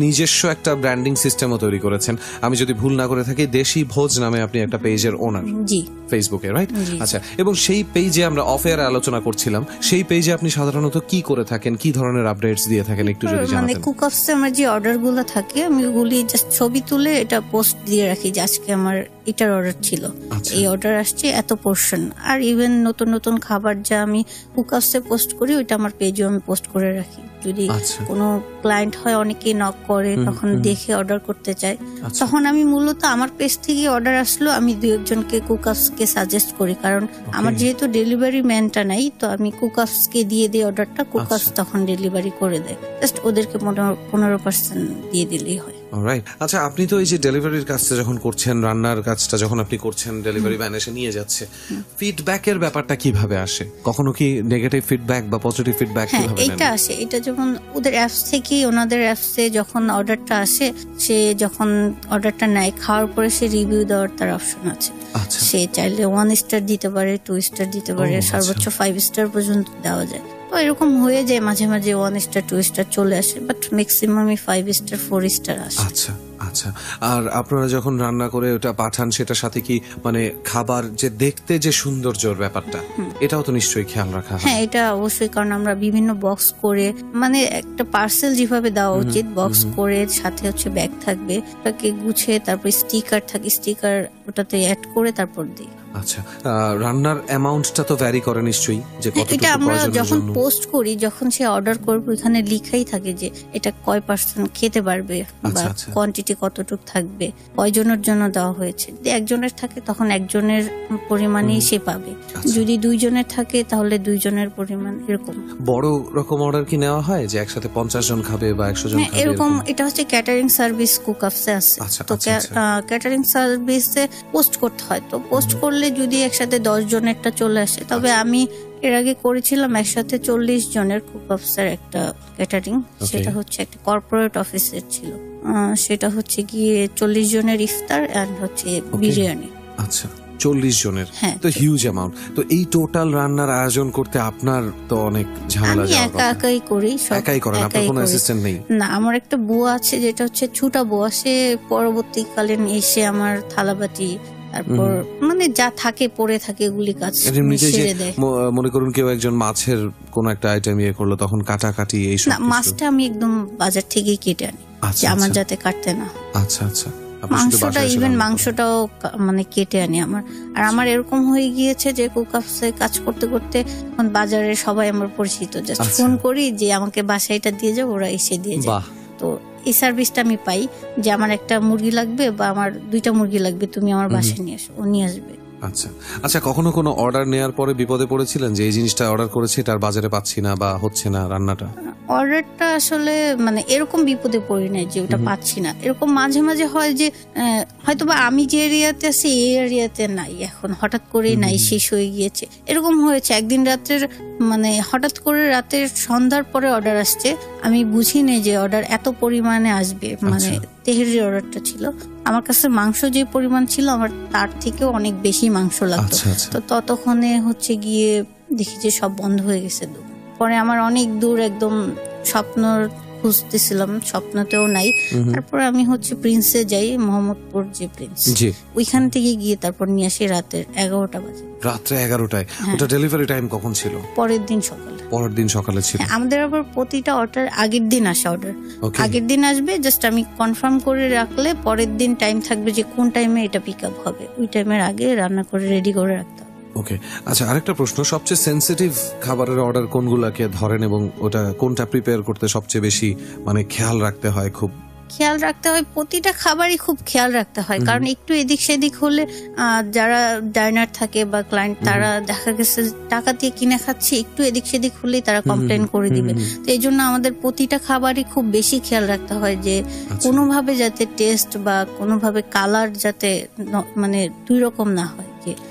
একটা ব্র্যান্ডিং সিস্টেমও তৈরি করেছেন। আমি যদি ভুল না করে থাকি, দেশি ভোজ নামে আপনি একটা পেজের ওনার, জি, ফেসবুকে, রাইট? আচ্ছা, এবং সেই পেজে আমরা অফ এয়ারে আলোচনা করছিলাম, সেই পেজে আপনি সাধারণত কি করে থাকেন, কি ধরনের আপডেটস দিয়ে থাকেন, একটু যদি জানাতেন। মানে কুক অফসে আমার যে অর্ডার গুলো থাকে, আমি ওগুলি জাস্ট ছবি তুলে এটা পোস্ট দিয়ে রাখি যে আজকে আমার এটার অর্ডার ছিল, এই অর্ডার আসছে এত পোর্শন। আর ইভেন নতুন নতুন খাবার যা আমি কুক অফসে পোস্ট করি, ওইটা আমার পেজেও আমি পোস্ট করে রাখি। যদি কোনো ক্লায়েন্ট হয়, অনেকেই নক করে, তখন দেখে অর্ডার করতে চায়, তখন আমি মূলত আমার পেজ থেকে অর্ডার আসলো, আমি দু একজনকে কুক অফসকে সাজেস্ট করি, কারণ আমার যেহেতু ডেলিভারি ম্যানটা নাই, তো আমি কুক অফসকে দিয়ে দিই অর্ডারটা, কুক অফস তখন ডেলিভারি করে দেয়, জাস্ট ওদেরকে পনেরো পার্সেন্ট দিয়ে দিলেই হয়। অলরাইট। আচ্ছা, আপনি তো এই যে ডেলিভারির কাজটা যখন করছেন, রান্নার কাজটা যখন আপনি করছেন, ডেলিভারি ম্যান এসে নিয়ে যাচ্ছে, ফিডব্যাকের ব্যাপারটা কিভাবে আসে? কখনো কি নেগেটিভ ফিডব্যাক বা পজিটিভ ফিডব্যাক কিভাবে নেন? এটা আসে, এটা যেমন ওদের অ্যাপস থেকে, ওনাদের অ্যাপসে যখন অর্ডারটা আসে, সে যখন অর্ডারটা নেয়, খাওয়ার পরে সে রিভিউ দেওয়ার তার অপশন আছে। সে চাইলে ওয়ান স্টার দিতে পারে, টু স্টার দিতে পারে, সর্বোচ্চ ফাইভ স্টার পর্যন্ত দেওয়া যায়। তো এরকম হয়ে যায়, মাঝে মাঝে ওয়ান স্টার টু স্টার চলে আসে, বাট ম্যাক্সিমামই ফাইভ স্টার ফোর স্টার আসে। আচ্ছা আচ্ছা। আর আপনারা যখন রান্না করে ওটা পাঠান, সেটার সাথে কি মানে খাবার যে দেখতে যে সৌন্দর্যের ব্যাপারটা, এটাও তো নিশ্চয়ই খেয়াল রাখা হয়? হ্যাঁ, এটা অবশ্যই, কারণ আমরা বিভিন্ন বক্স করে, মানে একটা পার্সেল যেভাবে দেওয়া উচিত, বক্স করে সাথে হচ্ছে ব্যাগ থাকবে, ওটাকে গুছিয়ে তারপর স্টিকার থাকে, স্টিকার ওটাতে অ্যাড করে তারপর দিই। আচ্ছা, রান্নার অ্যামাউন্টটা তো ভ্যারি করে নিশ্চয়ই, যে কতটুকু এটা আমরা যখন পোস্ট করি, যখন সে অর্ডার করবে, ওখানে লিখাই থাকে যে এটা কয় পার্সেন্ট খেতে পারবে বা কোয়ান্টিটি কতটুকু থাকবে, কয়জনের জন্য দেওয়া হয়েছে। যদি একজনের থাকে তখন একজনের পরিমাণই সে পাবে, যদি দুইজনের থাকে তাহলে দুইজনের পরিমাণ। এরকম বড় রকম অর্ডার কি নেওয়া হয় যে একসাথে পঞ্চাশ জন খাবে বা একশো জন খাবে? এরকম, এটা হচ্ছে ক্যাটারিং সার্ভিস কুক অফসে আছে, তো ক্যাটারিং সার্ভিসে পোস্ট করতে হয়। তো পোস্ট করলে যদি একসাথে দশ জনেরটা চলে আসে, তবে আমি এর আগে করেছিলাম একসাথে চল্লিশ জনের কুক অফসের একটা ক্যাটারিং, সেটা হচ্ছে একটা কর্পোরেট অফিসের ছিল, সেটা হচ্ছে গিয়ে চল্লিশ জনের ইফতার এন্ড হচ্ছে বিরিয়ানি। আচ্ছা, চল্লিশ জনের, তো হিউজ অ্যামাউন্ট। তো এই টোটাল রান্নার আয়োজন করতে আপনার তো অনেক ঝামেলা। আমি একা একাই করি, একাই করেন? আপনার কোনো অ্যাসিস্ট্যান্ট নেই? না, আমার একটা বুয়া আছে, যেটা হচ্ছে ছুটা বুয়া, সে পরবর্তীকালীন এসে আমার থালাবাটি, তারপর মানে যা থাকে পড়ে থাকে এগুলি কাজ ছেড়ে দেয়। মনে করুন কেউ একজন মাছের কোন একটা আইটেম ইয়ে করলো, তখন কাটাকাটি এই সব? না, মাছটা আমি একদম বাজার থেকেই কেটে আনি, আমার যাতে কাটতে না। আচ্ছা আচ্ছা। মাংসটা, ইভেন মাংসটাও মানে কেটে আনি আমার। আর আমার এরকম হয়ে গিয়েছে যে কুক অফসে কাজ করতে করতে এখন বাজারে সবাই আমার পরিচিত, জাস্ট ফোন করি যে আমাকে বাসায় এটা দিয়ে যাও, ওরা এসে দিয়ে যায়। তো এই সার্ভিসটা আমি পাই যে আমার একটা মুরগি লাগবে বা আমার দুইটা মুরগি লাগবে, তুমি আমার বাসায় নিয়ে আসো, ও নিয়ে আসবে। আচ্ছা আচ্ছা। কখনো কোনো অর্ডার নেওয়ার পরে বিপদে পড়েছিলেন যে এই জিনিসটা অর্ডার করেছি, তার বাজারে পাচ্ছি না বা হচ্ছে না রান্নাটা? অর্ডারটা আসলে মানে এরকম বিপদে পড়ি নাই যে ওটা পাচ্ছি না, এরকম মাঝে মাঝে হয় যে হয়তো বা আমি যে এরিয়াতে আছি এই এরিয়াতে নাই, এখন হঠাৎ করে নাই, শেষ হয়ে গিয়েছে, এরকম হয়েছে। একদিন রাতের মানে হঠাৎ করে রাতের সন্ধ্যার পরে অর্ডার আসছে, আমি বুঝি নেই যে অর্ডার এত পরিমাণে আসবে, মানে তেহেরির অর্ডারটা ছিল। আমার কাছে মাংস যে পরিমাণ ছিল, আমার তার থেকেও অনেক বেশি মাংস লাগতো। তো ততক্ষণে হচ্ছে গিয়ে দেখি যে সব বন্ধ হয়ে গেছে। পরে আমার অনেক দূর একদম স্বপ্ন খুঁজতেছিলাম, স্বপ্নতেও নাই। তারপর আমি হচ্ছে প্রিন্সে যাই, মোহাম্মদপুর যে প্রিন্স, ওইখান থেকে গিয়ে তারপর নিয়ে আসি রাতের এগারোটা বাজে। রাত্রে এগারোটায়? ওটা ডেলিভারি টাইম কখন ছিল? পরের দিন সকালে। পরের দিন সকালে ছিল? আমাদের আবার প্রতিটা অর্ডার আগের দিন আসে, অর্ডার আগের দিন আসবে, জাস্ট আমি কনফার্ম করে রাখলে পরের দিন টাইম থাকবে যে কোন টাইমে এটা পিক আপ হবে, ওই টাইমের আগে রান্না করে রেডি করে রাখতে হবে। ওকে, আচ্ছা, আরেকটা প্রশ্ন, সবচেয়ে সেনসিটিভ খাবারের অর্ডার কোনগুলোকে ধরেন এবং ওটা কোনটা প্রিপেয়ার করতে সবচেয়ে বেশি মানে খেয়াল রাখতে হয়? খুব খেয়াল রাখতে হয়, প্রতিটা খাবারই খুব খেয়াল রাখতে হয়, কারণ একটু এদিক সেদিক হলে যারা ডাইনার থাকে বা ক্লায়েন্ট, তারা দেখা গেছে টাকা দিয়ে কিনে খাচ্ছে, একটু এদিক সেদিক হলেই তারা কমপ্লেন করে দিবে। তো এই জন্য আমাদের প্রতিটা খাবারই খুব বেশি খেয়াল রাখতে হয় যে কোনোভাবে যাতে টেস্ট বা কোনোভাবে কালার যাতে মানে দুই রকম না হয়,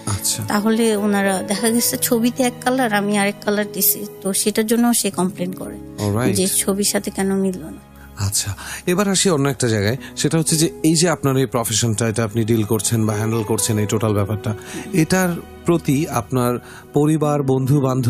তাহলে ওনারা দেখা গেছে ছবিতে এক কালার, আমি আরেক কালার দিছি, তো সেটার জন্য সে কমপ্লেন করে যে ছবির সাথে কেন মিললো না। আচ্ছা, এবার আসি অন্য একটা জায়গায়, সেটা হচ্ছে যে এই যে আপনার এই প্রফেশনটা, এটা আপনি ডিল করছেন বা হ্যান্ডেল করছেন, এই টোটাল ব্যাপারটা, এটার প্রতি আপনার পরিবার, বন্ধু বান্ধব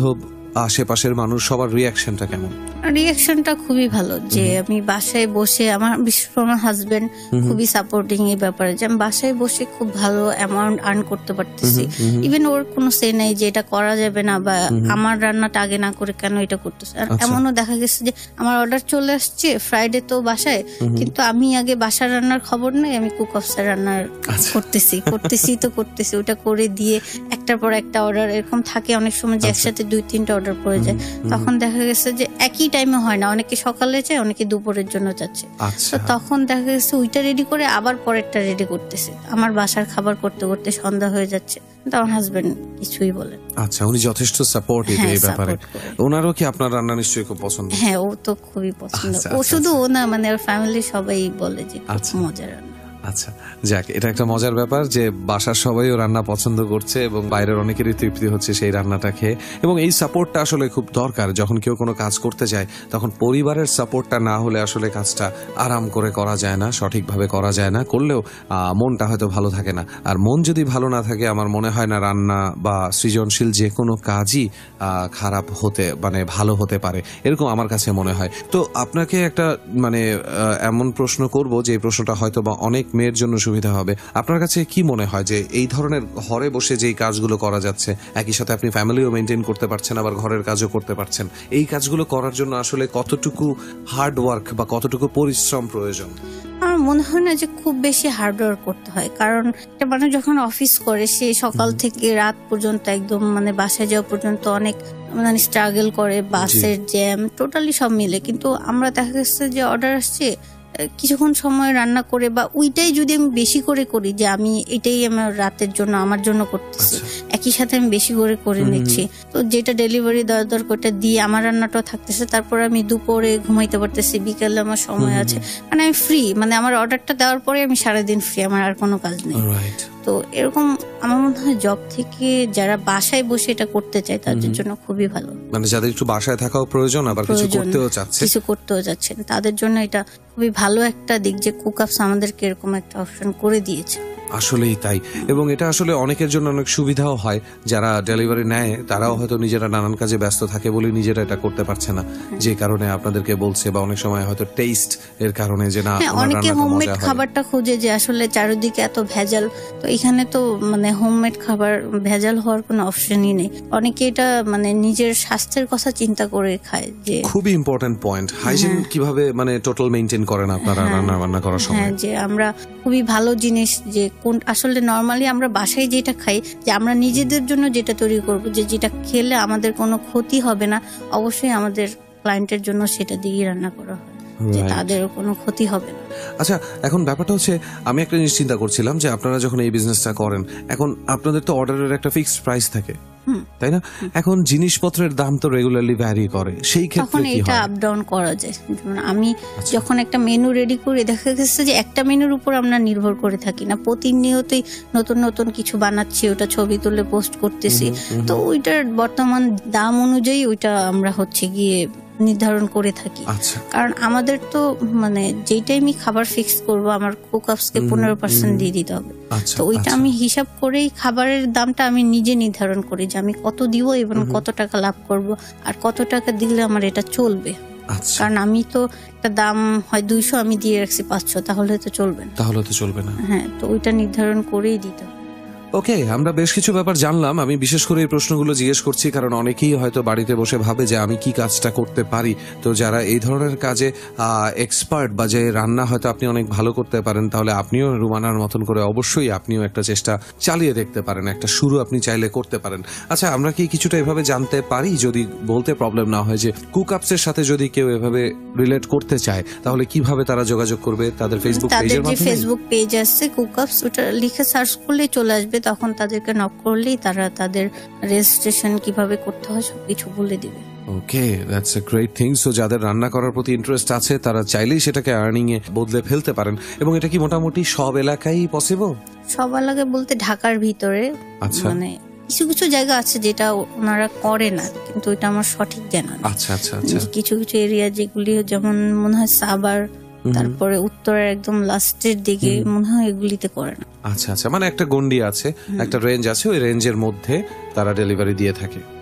আশেপাশের মানুষ সবার রিয়াকশনটা কেমন? রিয়াকশনটা খুবই ভালো, যে আমি বাসায় বসে, আমার বিশেষ করে আমার হাজবেন্ড খুবই সাপোর্টিং এই ব্যাপারে, যে আমি বাসায় বসে খুব ভালো অ্যামাউন্ট আর্ন করতে পারতেছি। ইভেন ওর কোনো সে নেই যে এটা করা যাবে না বা আমার রান্নাটা আগে না করে কেন এটা করতেছে। আর এমনও দেখা গেছে যে আমার অর্ডার চলে আসছে ফ্রাইডে তো বাসায়, কিন্তু আমি আগে বাসার রান্নার খবর নেই, আমি কুক অফসের রান্নার করতেছি করতেছি তো করতেছি ওটা করে দিয়ে একটার পর একটা অর্ডার এরকম থাকে। অনেক সময় যে একসাথে দুই তিনটা অর্ডার পড়ে যায়, তখন দেখা গেছে যে একই টাইমে হয় না, অনেকে সকালে চায় অনেকে দুপুরের জন্য যাচ্ছে। তো তখন দেখা গেছে ওইটা রেডি করে আবার পরেরটা রেডি করতেছে, আমার বাসার খাবার করতে করতে সন্ধ্যা হয়ে যাচ্ছে। তো আমার হাজবেন্ড কিছুই বলে। আচ্ছা, উনি যথেষ্ট সাপোর্টিভ এই ব্যাপারে। ওনারও কি আপনার রান্না নিশ্চয়ই খুব পছন্দ? হ্যাঁ, ও তো খুবই পছন্দ। ও শুধু ও না, মানে ওর ফ্যামিলি সবাই বলে যে খুব মজার রান্না। আচ্ছা, যাক, এটা একটা মজার ব্যাপার যে বাসার সবাইও রান্না পছন্দ করছে এবং বাইরের অনেকেরই তৃপ্তি হচ্ছে সেই রান্নাটা খেয়ে। এবং এই সাপোর্টটা আসলে খুব দরকার। যখন কেউ কোনো কাজ করতে যায় তখন পরিবারের সাপোর্টটা না হলে আসলে কাজটা আরাম করে করা যায় না, সঠিকভাবে করা যায় না, করলেও মনটা হয়তো ভালো থাকে না। আর মন যদি ভালো না থাকে, আমার মনে হয় না রান্না বা সৃজনশীল যে কোনো কাজই খারাপ হতে মানে ভালো হতে পারে, এরকম আমার কাছে মনে হয়। তো আপনাকে একটা মানে এমন প্রশ্ন করব যে প্রশ্নটা হয়তো বা অনেক মেয়ের জন্য সুবিধা হবে। আপনার কাছে কি মনে হয় যে এই ধরনের ঘরে বসে যেই কাজগুলো করা যাচ্ছে, একই সাথে আপনি ফ্যামিলিও মেনটেন করতে পারছেন, আবার ঘরের কাজও করতে পারছেন, এই কাজগুলো করার জন্য আসলে কতটুকু হার্ড ওয়ার্ক বা কতটুকু পরিশ্রম প্রয়োজন? আমার মনে হয় না যে খুব বেশি হার্ড ওয়ার্ক করতে হয়, কারণ একটা মানুষ যখন অফিস করে সে সকাল থেকে রাত পর্যন্ত একদম মানে বাসায় যাওয়া পর্যন্ত অনেক মানে স্ট্রাগল করে, বাসের জ্যাম টোটালি সব মিলে। কিন্তু আমরা দেখা যাচ্ছে যে অর্ডার আসছে, কিছুক্ষণ সময় রান্না করে বা ওইটাই যদি আমি বেশি করে করি, যে আমি এটাই আমার রাতের জন্য আমার জন্য করতেছি, একই সাথে আমি বেশি করে করে নিচ্ছি, তো যেটা ডেলিভারি দেওয়ার দরকার ওটা দিয়ে আমার রান্নাটাও থাকতেছে, তারপর আমি দুপুরে ঘুমাইতে পারতেছি, বিকেলে আমার সময় আছে, মানে আমি ফ্রি, মানে আমার অর্ডারটা দেওয়ার পরে আমি সারাদিন ফ্রি, আমার আর কোনো কাজ নেই। তো এরকম আমার মনে হয় জব থেকে যারা বাসায় বসে এটা করতে চায় তাদের জন্য খুবই ভালো, মানে যাদের একটু বাসায় থাকাও প্রয়োজন, আবার কিছু করতেও চাচ্ছে কিছু করতেও যাচ্ছেন, তাদের জন্য এটা খুবই ভালো একটা দিক যে কুক আপস আমাদেরকে এরকম একটা অপশন করে দিয়েছে। আসলেই তাই। এবং এটা আসলে অনেকের জন্য অনেক সুবিধাও হয়, যারা ডেলিভারি নেয় তারাও হয়তো নিজেরা নানান কাজে ব্যস্ত থাকে বলে নিজেরা এটা করতে পারছে না, যে কারণে আপনাদেরকে বলছে, বা অনেক সময় হয়তো টেস্ট এর কারণে যে না, অনেকে হোমমেড খাবারটা খুঁজে, যে আসলে চারিদিকে এত ভেজাল, তো এখানে তো মানে হোমমেড খাবার ভেজাল হওয়ার কোনো অপশনই নেই। অনেকে এটা মানে নিজের স্বাস্থ্যের কথা চিন্তা করে খায়, যে খুবই ইম্পর্টেন্ট পয়েন্ট। হাইজিন কিভাবে মানে টোটাল মেইনটেইন করেন আপনারা রান্না বান্না করার সময়? হ্যাঁ, যে আমরা খুবই ভালো জিনিস, যে কোন আসলে নরমালি আমরা বাসায় যেটা খাই, যে আমরা নিজেদের জন্য যেটা তৈরি করব, যে যেটা খেলে আমাদের কোনো ক্ষতি হবে না, অবশ্যই আমাদের ক্লায়েন্টের জন্য সেটা দিয়েই রান্না করা হয়, যে তাদের কোনো ক্ষতি হবে না। আচ্ছা, এখন ব্যাপারটা হচ্ছে, আমি একটা জিনিস চিন্তা করছিলাম যে আপনারা যখন এই বিজনেসটা করেন, এখন আপনাদের তো অর্ডারের একটা ফিক্সড প্রাইস থাকে, তাই না? এখন জিনিসপত্রের দাম তো রেগুলারলি ভ্যারি করে, সেই ক্ষেত্রে কি হয়? এটা আপ ডাউন করা যায়। আমি যখন একটা মেনু রেডি করি, দেখা গেছে যে একটা মেনুর উপর আমরা নির্ভর করে থাকি না, প্রতিনিয়তই নতুন নতুন কিছু বানাচ্ছি, ওটা ছবি তুলে পোস্ট করতেছি, তো ওইটার বর্তমান দাম অনুযায়ী ওইটা আমরা হচ্ছে গিয়ে নির্ধারণ করে থাকি। কারণ আমাদের তো মানে যেই টাইমে খাবার ফিক্স করব, আমার কুক আপসকে পনেরো পার্সেন্ট দিয়ে দিতে হবে, তো ওইটা আমি হিসাব করেই খাবারের দামটা আমি নিজে নির্ধারণ করি, যে আমি কত দিব এবং কত টাকা লাভ করব, আর কত টাকা দিলে আমার এটা চলবে। কারণ আমি তো একটা দাম হয় দুইশো, আমি দিয়ে রাখছি পাঁচশো, তাহলে তো চলবে না, তাহলে তো চলবে না। হ্যাঁ, তো ওইটা নির্ধারণ করেই দিতে হবে। ওকে, আমরা বেশ কিছু ব্যাপার জানলাম। আমি বিশেষ করে এই প্রশ্নগুলো জিজ্ঞেস করছি কারণ অনেকেই হয়তো বাড়িতে বসে ভাবে যে আমি কি কাজটা করতে পারি। তো যারা এই ধরনের কাজে এক্সপার্ট বা যে রান্না হয়তো আপনি অনেক ভালো করতে পারেন, তাহলে আপনিও রুমানার মতন করে অবশ্যই আপনিও একটা চেষ্টা চালিয়ে দেখতে পারেন, একটা শুরু আপনি চাইলে করতে পারেন। আচ্ছা, আমরা কি কিছুটা এভাবে জানতে পারি, যদি বলতে প্রবলেম না হয়, যে কুক আপসের সাথে যদি কেউ এভাবে রিলেট করতে চায় তাহলে কিভাবে তারা যোগাযোগ করবে? তাদের ফেসবুক পেজের মাধ্যমে? ফেসবুক পেজ আছে কুক আপস, ওটা লিখে সার্চ করলেই চলে আসবে, তখন তাদেরকে নক করলেই তারা তাদের রেজিস্ট্রেশন কিভাবে করতে হয় সবকিছু বলে দিবে। Okay, that's a great thing. So যাদের রান্না করার প্রতি ইন্টারেস্ট আছে তারা চাইলেই সেটাকে আর্নিং এ বদলে ফেলতে পারেন। এবং এটা কি মোটামুটি সব এলাকায় পসিবল? সব এলাকায় বলতে ঢাকার ভিতরে, মানে কিছু কিছু জায়গা আছে যেটা ওনারা করে না, কিন্তু এটা আমার সঠিক জানা নেই। আচ্ছা আচ্ছা আচ্ছা, কিছু কিছু এরিয়া যেগুলি যেমন মনে হয় সাভার, তারপরে উত্তরের একদম লাস্টের দিকে মনে হয় এগুলিতে করে না। আচ্ছা আচ্ছা, মানে একটা গন্ডি আছে, একটা রেঞ্জ আছে, ওই রেঞ্জের মধ্যে তারা ডেলিভারি দিয়ে থাকে।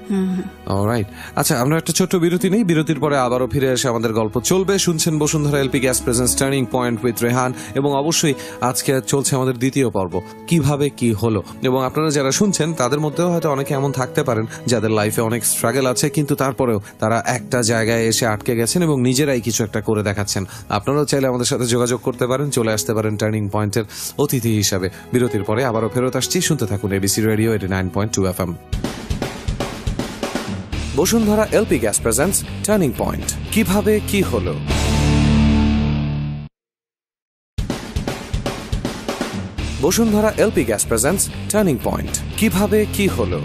অলরাইট, আচ্ছা আমরা একটা ছোট্ট বিরতি নেই, বিরতির পরে আবারও ফিরে এসে আমাদের গল্প চলবে। শুনছেন Bashundhara LP gas presents turning point with Rehan, এবং অবশ্যই আজকে চলছে আমাদের দ্বিতীয় পর্ব, কিভাবে কি হলো। এবং আপনারা যারা শুনছেন তাদের মধ্যেও হয়তো অনেকে এমন থাকতে পারেন যাদের লাইফে অনেক স্ট্রাগল আছে, কিন্তু তারপরেও তারা একটা জায়গায় এসে আটকে গেছেন এবং নিজেরাই কিছু একটা করে দেখাচ্ছেন। আপনারাও চাইলে আমাদের সাথে যোগাযোগ করতে পারেন, চলে আসতে পারেন টার্নিং পয়েন্টের অতিথি হিসাবে। বিরতির পরে আবারও ফেরত আসছি, শুনতে থাকুন ABC radio eighty nine point two F M. Bashundhara LP gas presents turning point, কিভাবে কি হলো। Bashundhara LP gas presents turning point, কিভাবে কি হলো।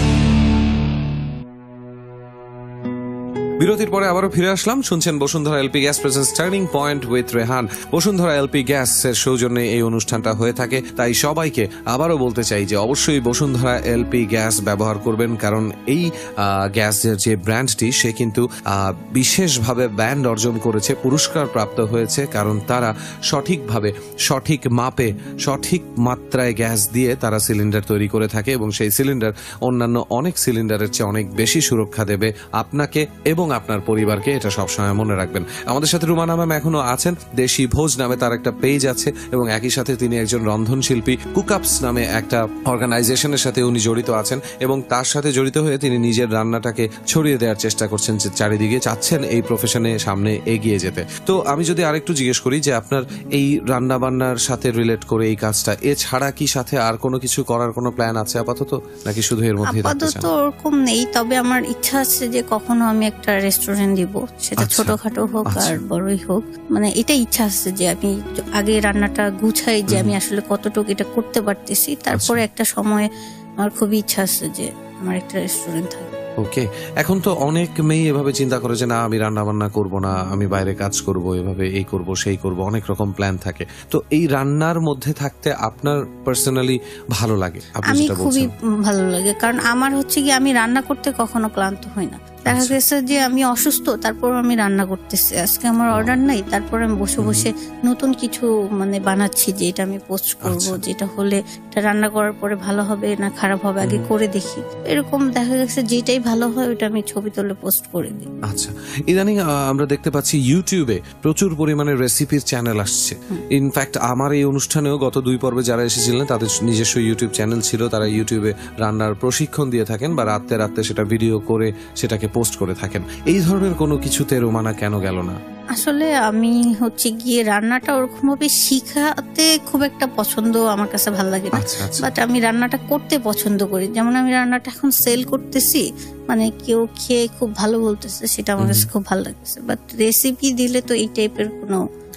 বিরতির পরে আবারও ফিরে আসলাম, শুনছেন Bashundhara LP gas presents turning point with Rehan. Bashundhara LP gas এর সৌজন্যে এই অনুষ্ঠানটা হয়ে থাকে, তাই সবাইকে আবারও বলতে চাই যে অবশ্যই বসুন্ধরা এলপি গ্যাস ব্যবহার করবেন, কারণ এই গ্যাসের যে ব্র্যান্ডটি সে কিন্তু বিশেষভাবে ব্র্যান্ড অর্জন করেছে, পুরস্কার প্রাপ্ত হয়েছে, কারণ তারা সঠিকভাবে সঠিক মাপে সঠিক মাত্রায় গ্যাস দিয়ে তারা সিলিন্ডার তৈরি করে থাকে, এবং সেই সিলিন্ডার অন্যান্য অনেক সিলিন্ডারের চেয়ে অনেক বেশি সুরক্ষা দেবে আপনাকে এবং আপনার পরিবারকে, এটা সবসময় মনে রাখবেন। আমাদের সাথে রুমানা ম্যাম এখনো আছেন, দেশি ভোজ নামে তার একটা পেজ আছে, এবং একই সাথে তিনি একজন রন্ধনশিল্পী, কুকআপস নামে একটা অর্গানাইজেশনের সাথে উনি জড়িত আছেন, এবং তার সাথে জড়িত হয়ে তিনি নিজের রান্নাটাকে ছড়িয়ে দেওয়ার চেষ্টা করছেন চারিদিকে, চাচ্ছেন এই প্রফেশনে সামনে এগিয়ে যেতে। তো আমি যদি আরেকটু জিজ্ঞেস করি যে আপনার এই রান্না বান্নার সাথে রিলেট করে এই কাজটা, এছাড়া কি সাথে আর কোনো কিছু করার কোনো প্ল্যান আছে আপাতত, নাকি শুধু এর মধ্যেই থাকতে চান? আপাতত ওরকম নেই, তবে আমার ইচ্ছা আছে যে কখনো আমি একটা রেস্টুরেন্ট দিব, সেটা ছোটখাটো হোক আর বড়ই হোক, মানে এটা ইচ্ছা আছে যে আমি আগে রান্নাটা গুছাই, যে আমি আসলে কতটুকু এটা করতে পারতেছি, তারপরে একটা সময় আমার খুবই ইচ্ছা আছে যে আমার একটা রেস্টুরেন্ট থাকে। ওকে, এখন তো অনেক মেয়ে এভাবে চিন্তা করে যে না আমি রান্না বান্না করব না, আমি বাইরে কাজ করব, এভাবে এই করব সেই করব, অনেক রকম প্ল্যান থাকে। তো এই রান্নার মধ্যে থাকতে আপনার পার্সোনালি ভালো লাগে? আমি খুবই ভালো লাগে, কারণ আমার হচ্ছে কি আমি রান্না করতে কখনো ক্লান্ত হই না। দেখা গেছে যে আমি অসুস্থ, তারপর আমি রান্না করতেছি, আজকে আমার অর্ডার নাই, তারপর আমি বসে বসে নতুন কিছু মানে বানাচ্ছি, যে এটা আমি পোস্ট করব, যেটা হলে এটা রান্না করার পরে ভালো হবে না খারাপ হবে আগে করে দেখি, এরকম দেখা গেছে যেটাই ভালো হয় ওটা আমি ছবি তুলে পোস্ট করে দিই। আচ্ছা, ইদানিং আমরা দেখতে পাচ্ছি ইউটিউবে প্রচুর পরিমাণে রেসিপির চ্যানেল আসছে। ইনফ্যাক্ট আমার এই অনুষ্ঠানেও গত দুই পর্বে যারা এসেছিলেন তাদের নিজস্ব ইউটিউব চ্যানেল ছিল, তারা ইউটিউবে রান্নার প্রশিক্ষণ দিয়ে থাকেন, বা রাতে রাতে সেটা ভিডিও করে সেটাকে পোস্ট করে থাকেন। এই ধরনের কোনো কিছুতে রোমানা কেন গেল না? আসলে আমি হচ্ছে গিয়ে রান্নাটা ওরকম ভাবে শিখাতে খুব একটা পছন্দ আমার কাছে ভালো লাগে না, বাট আমি রান্নাটা করতে পছন্দ করি। যেমন আমি রান্নাটা এখন সেল করতেছি, মানে কেউ খেয়ে খুব ভালো বলতেছে, সেটা আমার কাছে খুব ভালো লাগতেছে, বাট রেসিপি দিলে তো এই টাইপের কোনো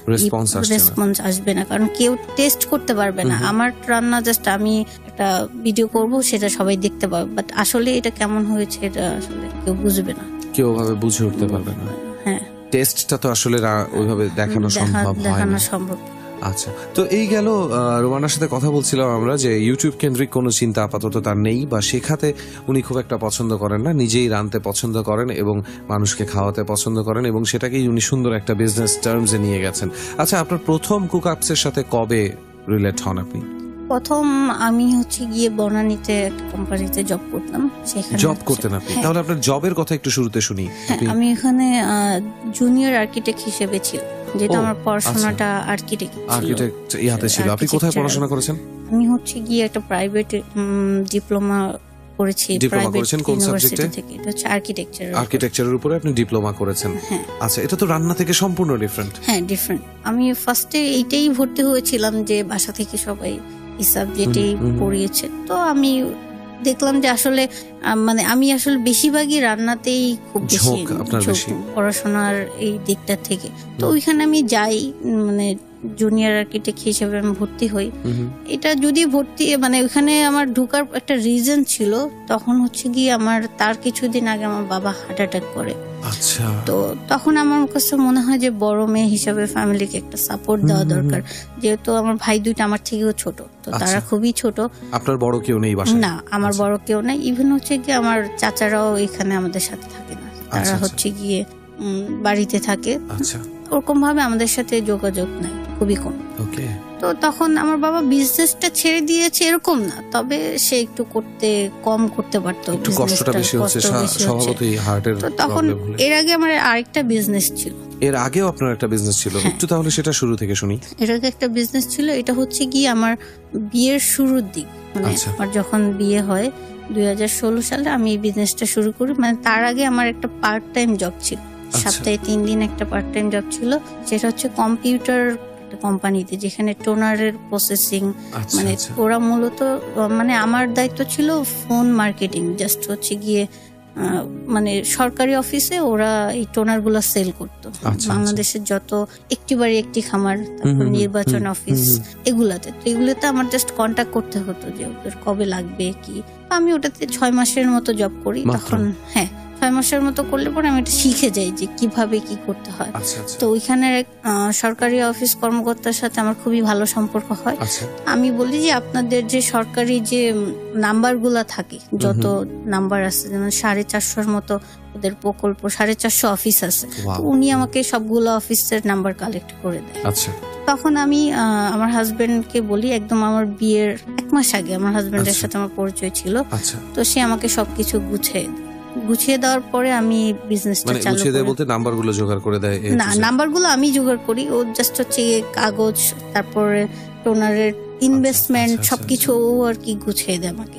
রেসপন্স আসবে না, কারণ কেউ টেস্ট করতে পারবে না। আমার রান্না জাস্ট আমি একটা ভিডিও করব, সেটা সবাই দেখতে পাবে, বাট আসলে এটা কেমন হয়েছে এটা আসলে কেউ বুঝবে না, কেউ ভাবে বুঝে উঠতে পারবে না। হ্যাঁ, টেস্টটা তো আসলে ওইভাবে দেখানো সম্ভব হয় না। সম্ভব আচ্ছা, তো এই গেল রোমানার সাথে কথা বলছিলাম আমরা যে ইউটিউব কেন্দ্রিক কোনো চিন্তা আপাতত তার নেই, বা শেখাতে উনি খুব একটা পছন্দ করেন না, নিজেই রাঁধতে পছন্দ করেন এবং মানুষকে খাওয়াতে পছন্দ করেন, এবং সেটাকেই উনি সুন্দর একটা বিজনেস টার্মসে নিয়ে গেছেন। আচ্ছা, আপনার প্রথম কুকআপসের সাথে কবে রিলেট হন আপনি? প্রথম আমি হচ্ছে গিয়ে বনানীতে একটা কোম্পানিতে জব করতাম, সেখানে জব করতেন আপনি? তাহলে আপনার জবের কথা একটু শুরুতে শুনি। আমি এখানে জুনিয়র আর্কিটেক্ট হিসেবে ছিল, যেটা আমার পড়াশোনাটা আর্কিটেক্ট আর্কিটেক্ট ইয়াতে ছিল। আপনি কোথায় পড়াশোনা করেছেন? আমি হচ্ছে গিয়ে একটা প্রাইভেট ডিপ্লোমা করেছি। ডিপ্লোমা করেছেন কোন সাবজেক্টে? এটা হচ্ছে আর্কিটেকচার। আর্কিটেকচারের উপরে আপনি ডিপ্লোমা করেছেন। আচ্ছা, এটা তো রান্না থেকে সম্পূর্ণ ডিফারেন্ট। হ্যাঁ, ডিফারেন্ট। আমি ফার্স্টে এইটাই ভর্তি হয়েছিলাম যে বাসা থেকে সবাই এই সাবজেক্টেই পড়িয়েছে, তো আমি দেখলাম যে আসলে মানে আমি আসলে বেশিরভাগই রান্নাতেই খুব বেশি পড়াশোনার এই দিকটা থেকে, তো ওইখানে আমি যাই, মানে জুনিয়র আর্কিটেক্ট হিসেবে আমি ভর্তি হই। এটা যদি ভর্তি মানে ওইখানে আমার ঢোকার একটা রিজন ছিল, তখন হচ্ছে গিয়ে আমার তার কিছুদিন আগে আমার বাবা হার্ট অ্যাটাক করে। আচ্ছা, তো তখন আমার কাছে মনে হয় যে বড় মেয়ে হিসাবে ফ্যামিলিকে একটা সাপোর্ট দেওয়া দরকার, যেহেতু আমার ভাই দুইটা আমার থেকেও ছোট, তো তারা খুবই ছোট। আপনার বড় কেউ নেই বাসায়? না, আমার বড় কেউ নাই। ইভেন হচ্ছে গিয়ে আমার চাচারাও এখানে আমাদের সাথে থাকে না, তারা হচ্ছে গিয়ে বাড়িতে থাকে। আচ্ছা, ওরকম ভাবে আমাদের সাথে যোগাযোগ নাই, খুবই কম। ওকে। তো তখন আমার বাবা বিজনেসটা ছেড়ে দিয়েছে এরকম না, তবে সে একটু করতে কম করতে পারতো, কষ্টটা বেশি হচ্ছে স্বভাবতই হার্টের তো তখন এর আগে আমার আরেকটা বিজনেস ছিল। এর আগেও আপনার একটা বিজনেস ছিল, একটু তাহলে সেটা শুরু থেকে শুনি। এর আগে একটা বিজনেস ছিল, এটা হচ্ছে কি আমার বিয়ের শুরুর দিক, মানে আমার যখন বিয়ে হয় দুই হাজার ষোলো সালে আমি এই বিজনেসটা শুরু করি। মানে তার আগে আমার একটা পার্ট টাইম জব ছিল, সপ্তাহে তিন দিন একটা পার্ট টাইম জব ছিল, সেটা হচ্ছে কম্পিউটার কোম্পানিতে, যেখানে টোনারের প্রসেসিং, মানে ওরা মূলত মানে আমার দায়িত্ব ছিল ফোন মার্কেটিং, জাস্ট হচ্ছে গিয়ে মানে সরকারি অফিসে ওরা এই টোনার গুলো সেল করতো, বাংলাদেশের যত একটি বাড়ি একটি খামার, তারপর নির্বাচন অফিস এগুলাতে। তো এগুলোতে আমার জাস্ট কন্ট্যাক্ট করতে হতো যে ওদের কবে লাগবে কি। আমি ওটাতে ছয় মাসের মতো জব করি তখন। হ্যাঁ, ছয় মাসের মতো করলে পরে আমি এটা শিখে যাই যে কিভাবে কি করতে হয়। তো ওইখানে সরকারি অফিস কর্মকর্তার সাথে আমার খুবই ভালো সম্পর্ক হয়। আমি বলি যে আপনাদের যে সরকারি যে নাম্বার গুলা থাকে, যত নাম্বার আছে, যেমন সাড়ে চারশোর মতো ওদের প্রকল্প, সাড়ে চারশো অফিস আছে, উনি আমাকে সবগুলো অফিসের নাম্বার কালেক্ট করে দেয়। তখন আমি আমার হাজবেন্ডকে বলি, একদম আমার বিয়ের এক মাস আগে আমার হাজবেন্ডের সাথে আমার পরিচয় ছিল, তো সে আমাকে সবকিছু গুছিয়ে দেয়। গুছিয়ে দেওয়ার পরে আমি বিজনেসটা চালু করি। বলতে নাম্বারগুলো জোগাড় করে দেয়? না, নাম্বারগুলো আমি জোগাড় করি, ও জাস্ট হচ্ছে কাগজ, তারপরে টোনারের ইনভেস্টমেন্ট সবকিছু ও আর কি গুছিয়ে দেয় আমাকে।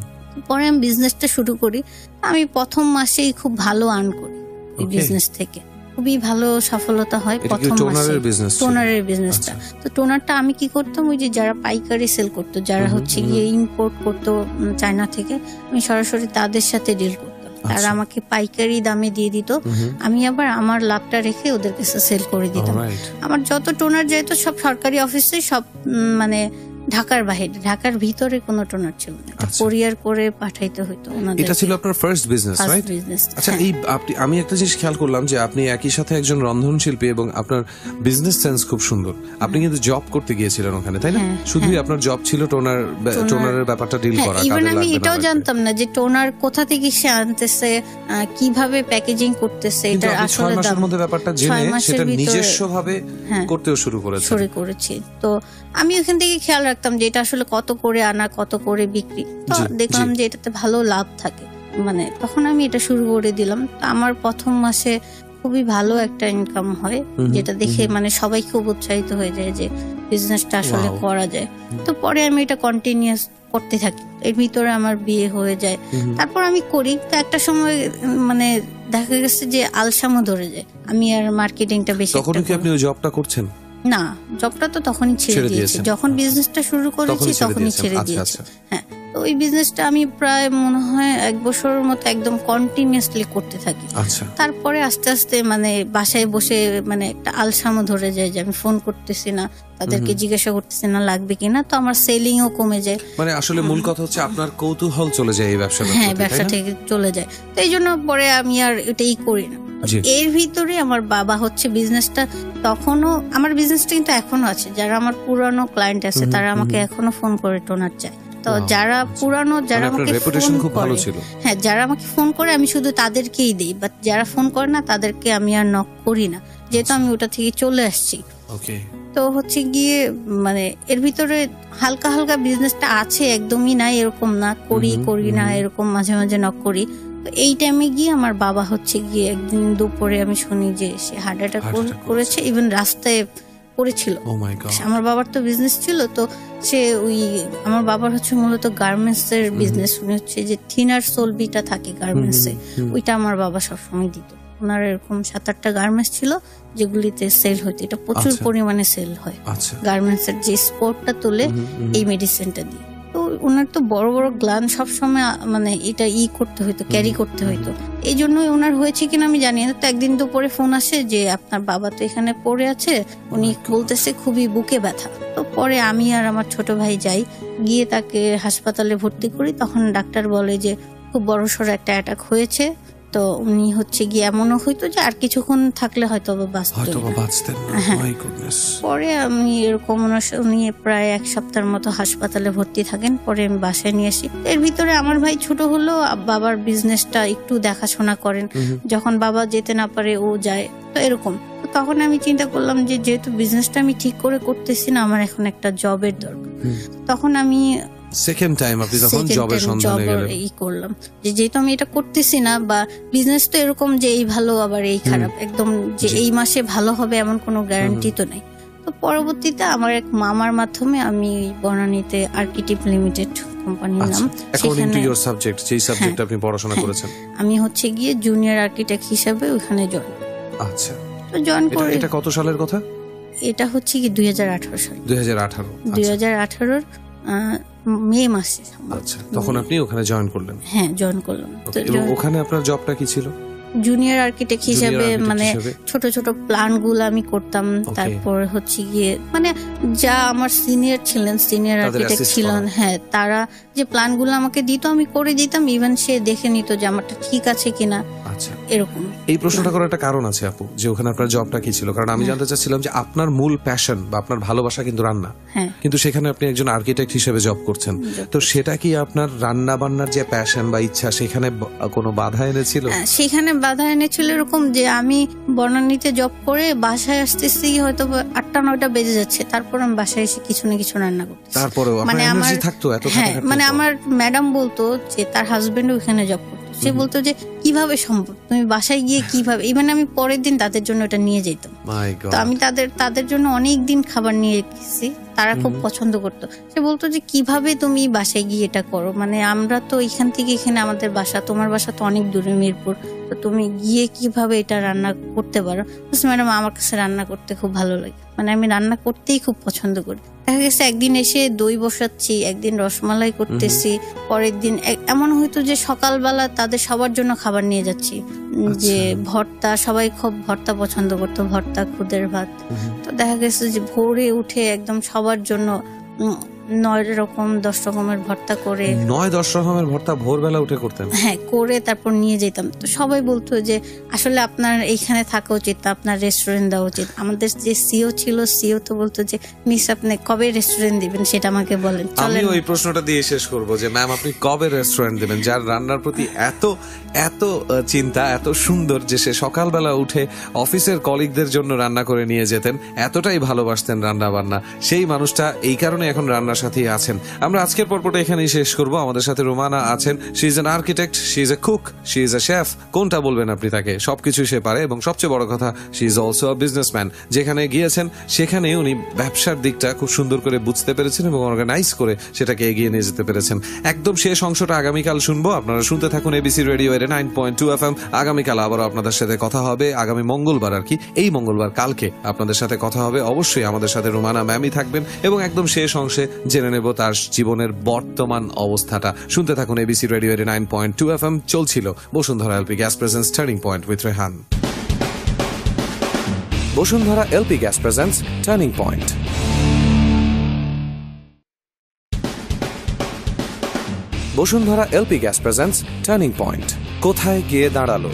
পরে আমি বিজনেসটা শুরু করি। আমি প্রথম মাসেই খুব ভালো আর্ন করি এই বিজনেস থেকে, খুবই ভালো সফলতা হয় প্রথম মাসে টোনারের বিজনেসটা। তো টোনারটা আমি কি করতাম, ওই যে যারা পাইকারি সেল করতো, যারা হচ্ছে গিয়ে ইম্পোর্ট করতো চায়না থেকে, আমি সরাসরি তাদের সাথে ডিল করতাম, তারা আমাকে পাইকারি দামে দিয়ে দিত, আমি আবার আমার লাভটা রেখে ওদের কাছে সেল করে দিতাম। আমার যত টোনার যেত সব সরকারি অফিসে, সব মানে ঢাকার বাইরে, ঢাকার ভিতরে কোনো টোনার ছিল না, কোরিয়ার করে পাঠাইতে হতো ওনাদের। এটা ছিল আপনার ফার্স্ট বিজনেস, রাইট? আচ্ছা, এই আপনি, আমি একটা জিনিস খেয়াল করলাম যে আপনি একই সাথে একজন রন্ধনশিল্পী এবং আপনার বিজনেস সেন্স খুব সুন্দর। আপনি কিন্তু জব করতে গিয়েছিলেন ওখানে, তাই না? শুধুই আপনার জব ছিল টোনার, টোনারের ব্যাপারটা ডিল করা। ইভেন আমি এটাও জানতাম না যে টোনার কোথা থেকে সে আনতেছে, কিভাবে প্যাকেজিং করতেছে, এটা আসলে ছয় মাসের মধ্যে ব্যাপারটা জেনে সেটা নিজস্বভাবে করতেও শুরু করেছে শুরু করেছি। তো আমি ওখান থেকে খেয়াল রাখতাম যে এটা আসলে কত করে আনা, কত করে বিক্রি। তো দেখলাম যে এটাতে ভালো লাভ থাকে, মানে তখন আমি এটা শুরু করে দিলাম। আমার প্রথম মাসে খুবই ভালো একটা ইনকাম হয়, যেটা দেখে মানে সবাই খুব উৎসাহিত হয়ে যায় যে বিজনেসটা আসলে করা যায়। তো পরে আমি এটা কন্টিনিউয়াস করতে থাকি, এর ভিতরে আমার বিয়ে হয়ে যায়। তারপর আমি করি, তো একটা সময় মানে দেখা গেছে যে আলসামো ধরে যায়, আমি আর মার্কেটিংটা বেশি। তখন কি আপনি ওই জবটা করছেন? না, জবটা তো তখনই ছেড়ে দিয়েছি, যখন বিজনেসটা শুরু করেছি তখনই ছেড়ে দিয়েছি। হ্যাঁ, তো ওই বিজনেসটা আমি প্রায় মনে হয় এক বছরের মতো একদম কন্টিনিউয়াসলি করতে থাকি। তারপরে আস্তে আস্তে মানে বাসায় বসে মানে একটা আলসামো ধরে যায় যে আমি ফোন করতেছি না, তাদেরকে জিজ্ঞাসা করতেছি না লাগবে কিনা, তো আমার সেলিং ও কমে যায়। মানে আসলে মূল কথা হচ্ছে আপনার কৌতূহল চলে যায় এই ব্যবসা। হ্যাঁ, ব্যবসা থেকে চলে যায়। তো এই জন্য পরে আমি আর এটাই করি না। এর ভিতরে আমার বাবা হচ্ছে বিজনেসটা, তখনও আমার বিজনেসটা কিন্তু এখনো আছে, যারা আমার পুরানো ক্লায়েন্ট আছে তারা আমাকে এখনো ফোন করে টোনার চায়। তো যারা পুরানো, যারা আমাকে ফোন করে, হ্যাঁ যারা আমাকে ফোন করে আমি শুধু তাদেরকেই দিই, বাট যারা ফোন করে না তাদেরকে আমি আর নক করি না, যেহেতু আমি ওটা থেকে চলে আসছি। তো হচ্ছে গিয়ে মানে এর ভিতরে হালকা হালকা বিজনেসটা আছে, একদমই নাই এরকম না, করি করি না এরকম, মাঝে মাঝে নক করি। তো এই টাইমে গিয়ে আমার বাবা হচ্ছে গিয়ে একদিন দুপুরে আমি শুনি যে সে হার্ট অ্যাটাক করেছে, ইভেন রাস্তায় পড়েছিল। আমার বাবার তো বিজনেস ছিল, তো সে ওই আমার বাবার হচ্ছে মূলত গার্মেন্টস এর বিজনেস, উনি হচ্ছে যে থিনার সোলবিটা থাকে গার্মেন্টস এ, ওইটা আমার বাবা সবসময় দিত। ওনার এরকম সাত আটটা গার্মেন্টস ছিল যেগুলিতে সেল হতো, এটা প্রচুর পরিমাণে সেল হয়। গার্মেন্টস এর যে স্পটটা তোলে এই মেডিসিনটা দিয়ে, তো ওনার তো বড় বড় গ্লান সবসময় মানে এটা ই করতে হইতো, ক্যারি করতে হইতো। এই জন্যই ওনার হয়েছে কিনা আমি জানি না। তো একদিন দুপুরে ফোন আসে যে আপনার বাবা তো এখানে পড়ে আছে, উনি বলতেছে খুবই বুকে ব্যথা। তো পরে আমি আর আমার ছোট ভাই যাই, গিয়ে তাকে হাসপাতালে ভর্তি করি। তখন ডাক্তার বলে যে খুব বড় সড়ো একটা অ্যাটাক হয়েছে, তো উনি হচ্ছে গিয়ে এমনও হইতো যে আর কিছুক্ষণ থাকলে হয়তো বাঁচতেন। পরে আমি এরকম উনি প্রায় এক সপ্তাহের মতো হাসপাতালে ভর্তি থাকেন, পরে আমি বাসায় নিয়ে আসি। এর ভিতরে আমার ভাই ছোট হলো, বাবার বিজনেসটা একটু দেখাশোনা করেন, যখন বাবা যেতে না পারে ও যায়, তো এরকম তখন আমি চিন্তা করলাম যে যেহেতু বিজনেসটা আমি ঠিক করে করতেছি না, আমার এখন একটা জবের দরকার। তখন আমি সেকেন্ড টাইম আপনি তখন জবের সন্ধানে গেলেন। এই করলাম যে যেহেতু আমি এটা করতেছি না, বা বিজনেস তো এরকম যে এই ভালো আবার এই খারাপ, একদম যে এই মাসে ভালো হবে এমন কোনো গ্যারান্টি তো নাই। তো পরবর্তীতে আমার এক মামার মাধ্যমে আমি বনানীতে আর্কিটেক্ট লিমিটেড কোম্পানির নাম, অ্যাকর্ডিং টু ইওর সাবজেক্ট, যেই সাবজেক্ট আপনি পড়াশোনা করেছেন, আমি হচ্ছে গিয়ে জুনিয়র আর্কিটেক্ট হিসেবে ওখানে জয়েন। আচ্ছা, তো জয়েন করে, এটা কত সালের কথা? এটা হচ্ছে কি দুই হাজার আঠারো সাল। দুই হাজার আঠারো দুই হাজার আঠারোর মে মাসে। আচ্ছা, তখন আপনি ওখানে জয়েন করলেন? হ্যাঁ, জয়েন করলাম। এবং ওখানে আপনার জবটা কি ছিল? জুনিয়র আর্কিটেক্ট হিসেবে, মানে ছোট ছোট প্ল্যান গুলো আমি করতাম। তারপর হচ্ছে গিয়ে মানে যা আমার সিনিয়র ছিলেন, সিনিয়র আর্কিটেক্ট ছিলেন, হ্যাঁ, তারা যে প্ল্যান গুলো আমাকে দিত আমি করে দিতাম, ইভেন সে দেখে নিত যে আমারটা ঠিক আছে কিনা। আচ্ছা, এরকম। এই প্রশ্নটা করার একটা কারণ আছে আপু, যে ওখানে আপনার জবটা কি ছিল, কারণ আমি জানতে চাচ্ছিলাম যে আপনার মূল প্যাশন বা আপনার ভালোবাসা কিন্তু রান্না, কিন্তু সেখানে আপনি একজন আর্কিটেক্ট হিসেবে জব করছেন, তো সেটা কি আপনার রান্না বান্নার যে প্যাশন বা ইচ্ছা সেখানে কোনো বাধা এনেছিল? সেখানে বাধা এনেছিল এরকম যে আমি বনানীতে জব করে বাসায় আসতেছি হয়তো আটটা নয়টা বেজে যাচ্ছে, তারপর আমি বাসায় এসে কিছু না কিছু রান্না করতেছি। তারপরেও মানে আমার থাকতো এত, হ্যাঁ, মানে আমার ম্যাডাম বলতো যে তার হাজবেন্ড ওখানে জব করতো, সে বলতো যে কিভাবে সম্ভব, তুমি বাসায় গিয়ে কিভাবে, ইভেন আমি পরের দিন তাদের জন্য এটা নিয়ে যেতাম। তো আমি তাদের তাদের জন্য অনেক দিন খাবার নিয়ে গেছি, তারা খুব পছন্দ করতো। সে বলতো যে কিভাবে তুমি বাসায় গিয়ে এটা করো, মানে আমরা তো এখান থেকে এখানে আমাদের বাসা, তোমার বাসা তো অনেক দূরে মিরপুর, তো তুমি গিয়ে কিভাবে এটা রান্না করতে পারো। ম্যাডাম, আমার কাছে রান্না করতে খুব ভালো লাগে, মানে আমি রান্না করতেই খুব পছন্দ করি। দেখা গেছে একদিন এসে দই বসাচ্ছি, একদিন রসমালাই করতেছি, পরের দিন এমন হয়তো যে সকালবেলা তাদের সবার জন্য খাবার নিয়ে যাচ্ছি, যে ভর্তা, সবাই খুব ভর্তা পছন্দ করতো, ভর্তা, খুদের ভাত। তো দেখা গেছে যে ভোরে উঠে একদম সবার জন্য নয় রকম দশ রকমের ভর্তা করে, নয় দশ রকমের ভর্তা ভোরবেলা উঠে করতেন? হ্যাঁ, করে তারপর নিয়ে যেতাম। তো সবাই বলতো যে আসলে আপনার এইখানে থাকা উচিত, আপনার রেস্টুরেন্ট দেওয়া উচিত। আমাদের যে সিও ছিল, সিও তো বলতো যে মিস আপনি কবে রেস্টুরেন্ট দিবেন সেটা আমাকে বলেন। আমি ওই প্রশ্নটা দিয়ে শেষ করবো যে ম্যাম আপনি কবে রেস্টুরেন্ট দিবেন, যার রান্নার প্রতি এত এত চিন্তা, এত সুন্দর যে সে সকালবেলা উঠে অফিসের কলিগদের জন্য রান্না করে নিয়ে যেতেন, এতটাই ভালোবাসতেন রান্না বান্না, সেই মানুষটা এই কারণে এখন রান্নার সাথেই আছেন। আমরা আজকের পর্বটা এখানেই শেষ করব। আমাদের সাথে রুমানা আছেন, she is an architect, she is a cook, she is a chef, কোনটা বলবেন আপনি তাকে, সবকিছু সে পারে। এবং সবচেয়ে বড় কথা, she is also a businessman. যেখানে গিয়েছেন সেখানে উনি ব্যবসার দিকটা খুব সুন্দর করে বুঝতে পেরেছেন এবং অর্গানাইজ করে সেটাকে এগিয়ে নিয়ে যেতে পেরেছেন। একদম শেষ অংশটা আগামীকাল শুনবো, আপনারা শুনতে থাকুন এবিসি রেডিও এর nine point two F M. আগামীকাল আবারও আপনাদের সাথে কথা হবে, আগামী মঙ্গলবার আর কি, এই মঙ্গলবার কালকে আপনাদের সাথে কথা হবে। অবশ্যই আমাদের সাথে রুমানা ম্যামই থাকবেন এবং একদম শেষ অংশে জেনে নেব তার জীবনের বর্তমান অবস্থাটা। শুনতে থাকুন এবিসি রেডিও এর nine point two F M. চলছিল Bashundhara LP gas presents turning point with Rehan. Bashundhara LP gas presents turning point. Bashundhara LP gas presents turning point. কোথায় গিয়ে দাঁড়ালো?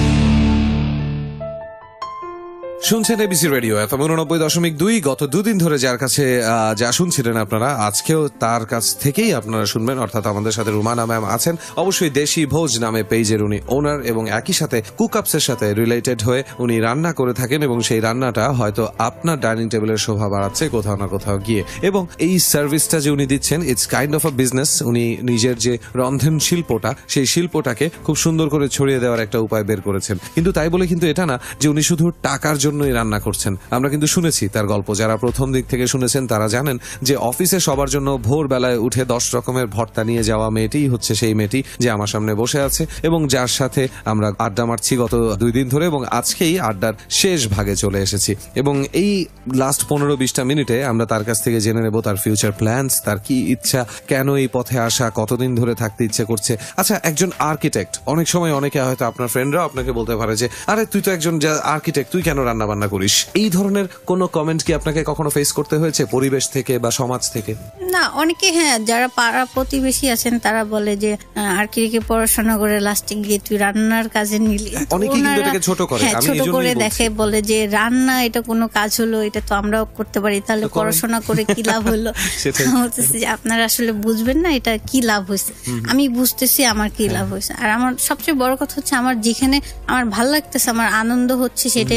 শুনছেন এবিসি রেডিও এফএম উননব্বই দশমিক দুই। গত দুদিন ধরে যার কাছে যা শুনছিলেন আপনারা, আজকেও তার কাছ থেকেই আপনারা শুনবেন, অর্থাৎ আমাদের সাথে রুমানা ম্যাম আছেন। অবশ্যই দেশি ভোজ নামে পেজের উনি ওনার এবং একই সাথে কুকআপসের সাথে রিলেটেড হয়ে উনি রান্না করে থাকেন এবং সেই রান্নাটা হয়তো আপনার ডাইনিং টেবিলের শোভা বাড়াচ্ছে কোথাও না কোথাও গিয়ে। এবং এই সার্ভিসটা যে উনি দিচ্ছেন, it's kind of a business. উনি নিজের যে রন্ধন শিল্পটা, সেই শিল্পটাকে খুব সুন্দর করে ছড়িয়ে দেওয়ার একটা উপায় বের করেছেন। কিন্তু তাই বলে কিন্তু এটা না যে উনি শুধু টাকার জন্য রান্না করছেন। আমরা কিন্তু শুনেছি তার গল্প, যারা প্রথম দিক থেকে শুনেছেন তারা জানেন যে অফিসে সবার জন্য ভোর বেলায় উঠে দশ রকমের ভর্তা নিয়ে যাওয়া মেয়েটিই হচ্ছে সেই মেয়েটি যে আমার সামনে বসে আছে এবং যার সাথে আমরা আড্ডা মারছি গত দুই দিন ধরে, এবং আজকেই আড্ডার শেষ ভাগে চলে এসেছি। এবং এই লাস্ট পনেরো বিশটা মিনিটে আমরা তার কাছ থেকে জেনে নেব তার ফিউচার প্ল্যানস, তার কি ইচ্ছা, কেন এই পথে আসা, কতদিন ধরে থাকতে ইচ্ছে করছে। আচ্ছা, একজন আর্কিটেক্ট, অনেক সময় অনেকে হয়তো আপনার ফ্রেন্ডরাও আপনাকে বলতে পারে যে আরে তুই তো একজন আর্কিটেক্ট, তুই কেন রান্না বান্না করিস? এই ধরনের কোন কমেন্ট কি আপনাকে কখনো ফেস করতে হয়েছে পরিবেশ থেকে বা সমাজ থেকে? না, অনেকে, হ্যাঁ, যারা পাড়া প্রতিবেশী আছেন তারা বলে যে আর্কিটেক্টে পড়াশোনা করে লাস্টে গিয়ে তুই রান্নার কাজে নিলি। অনেকেই কিন্তু এটাকে ছোট করে, আমি ছোট করে দেখে, বলে যে রান্না এটা কোনো কাজ হলো, এটা তো আমরাও করতে পারি, তাহলে পড়াশোনা করে কি লাভ হলো? বলতেছি যে আপনারা আসলে বুঝবেন না এটা কি লাভ হয়েছে, আমি বুঝতেছি আমার কি লাভ হয়েছে। আর আমার সবচেয়ে বড় কথা হচ্ছে আমার যেখানে আমার ভালো লাগতেছে, আমার আনন্দ হচ্ছে, সেটাই আমার করা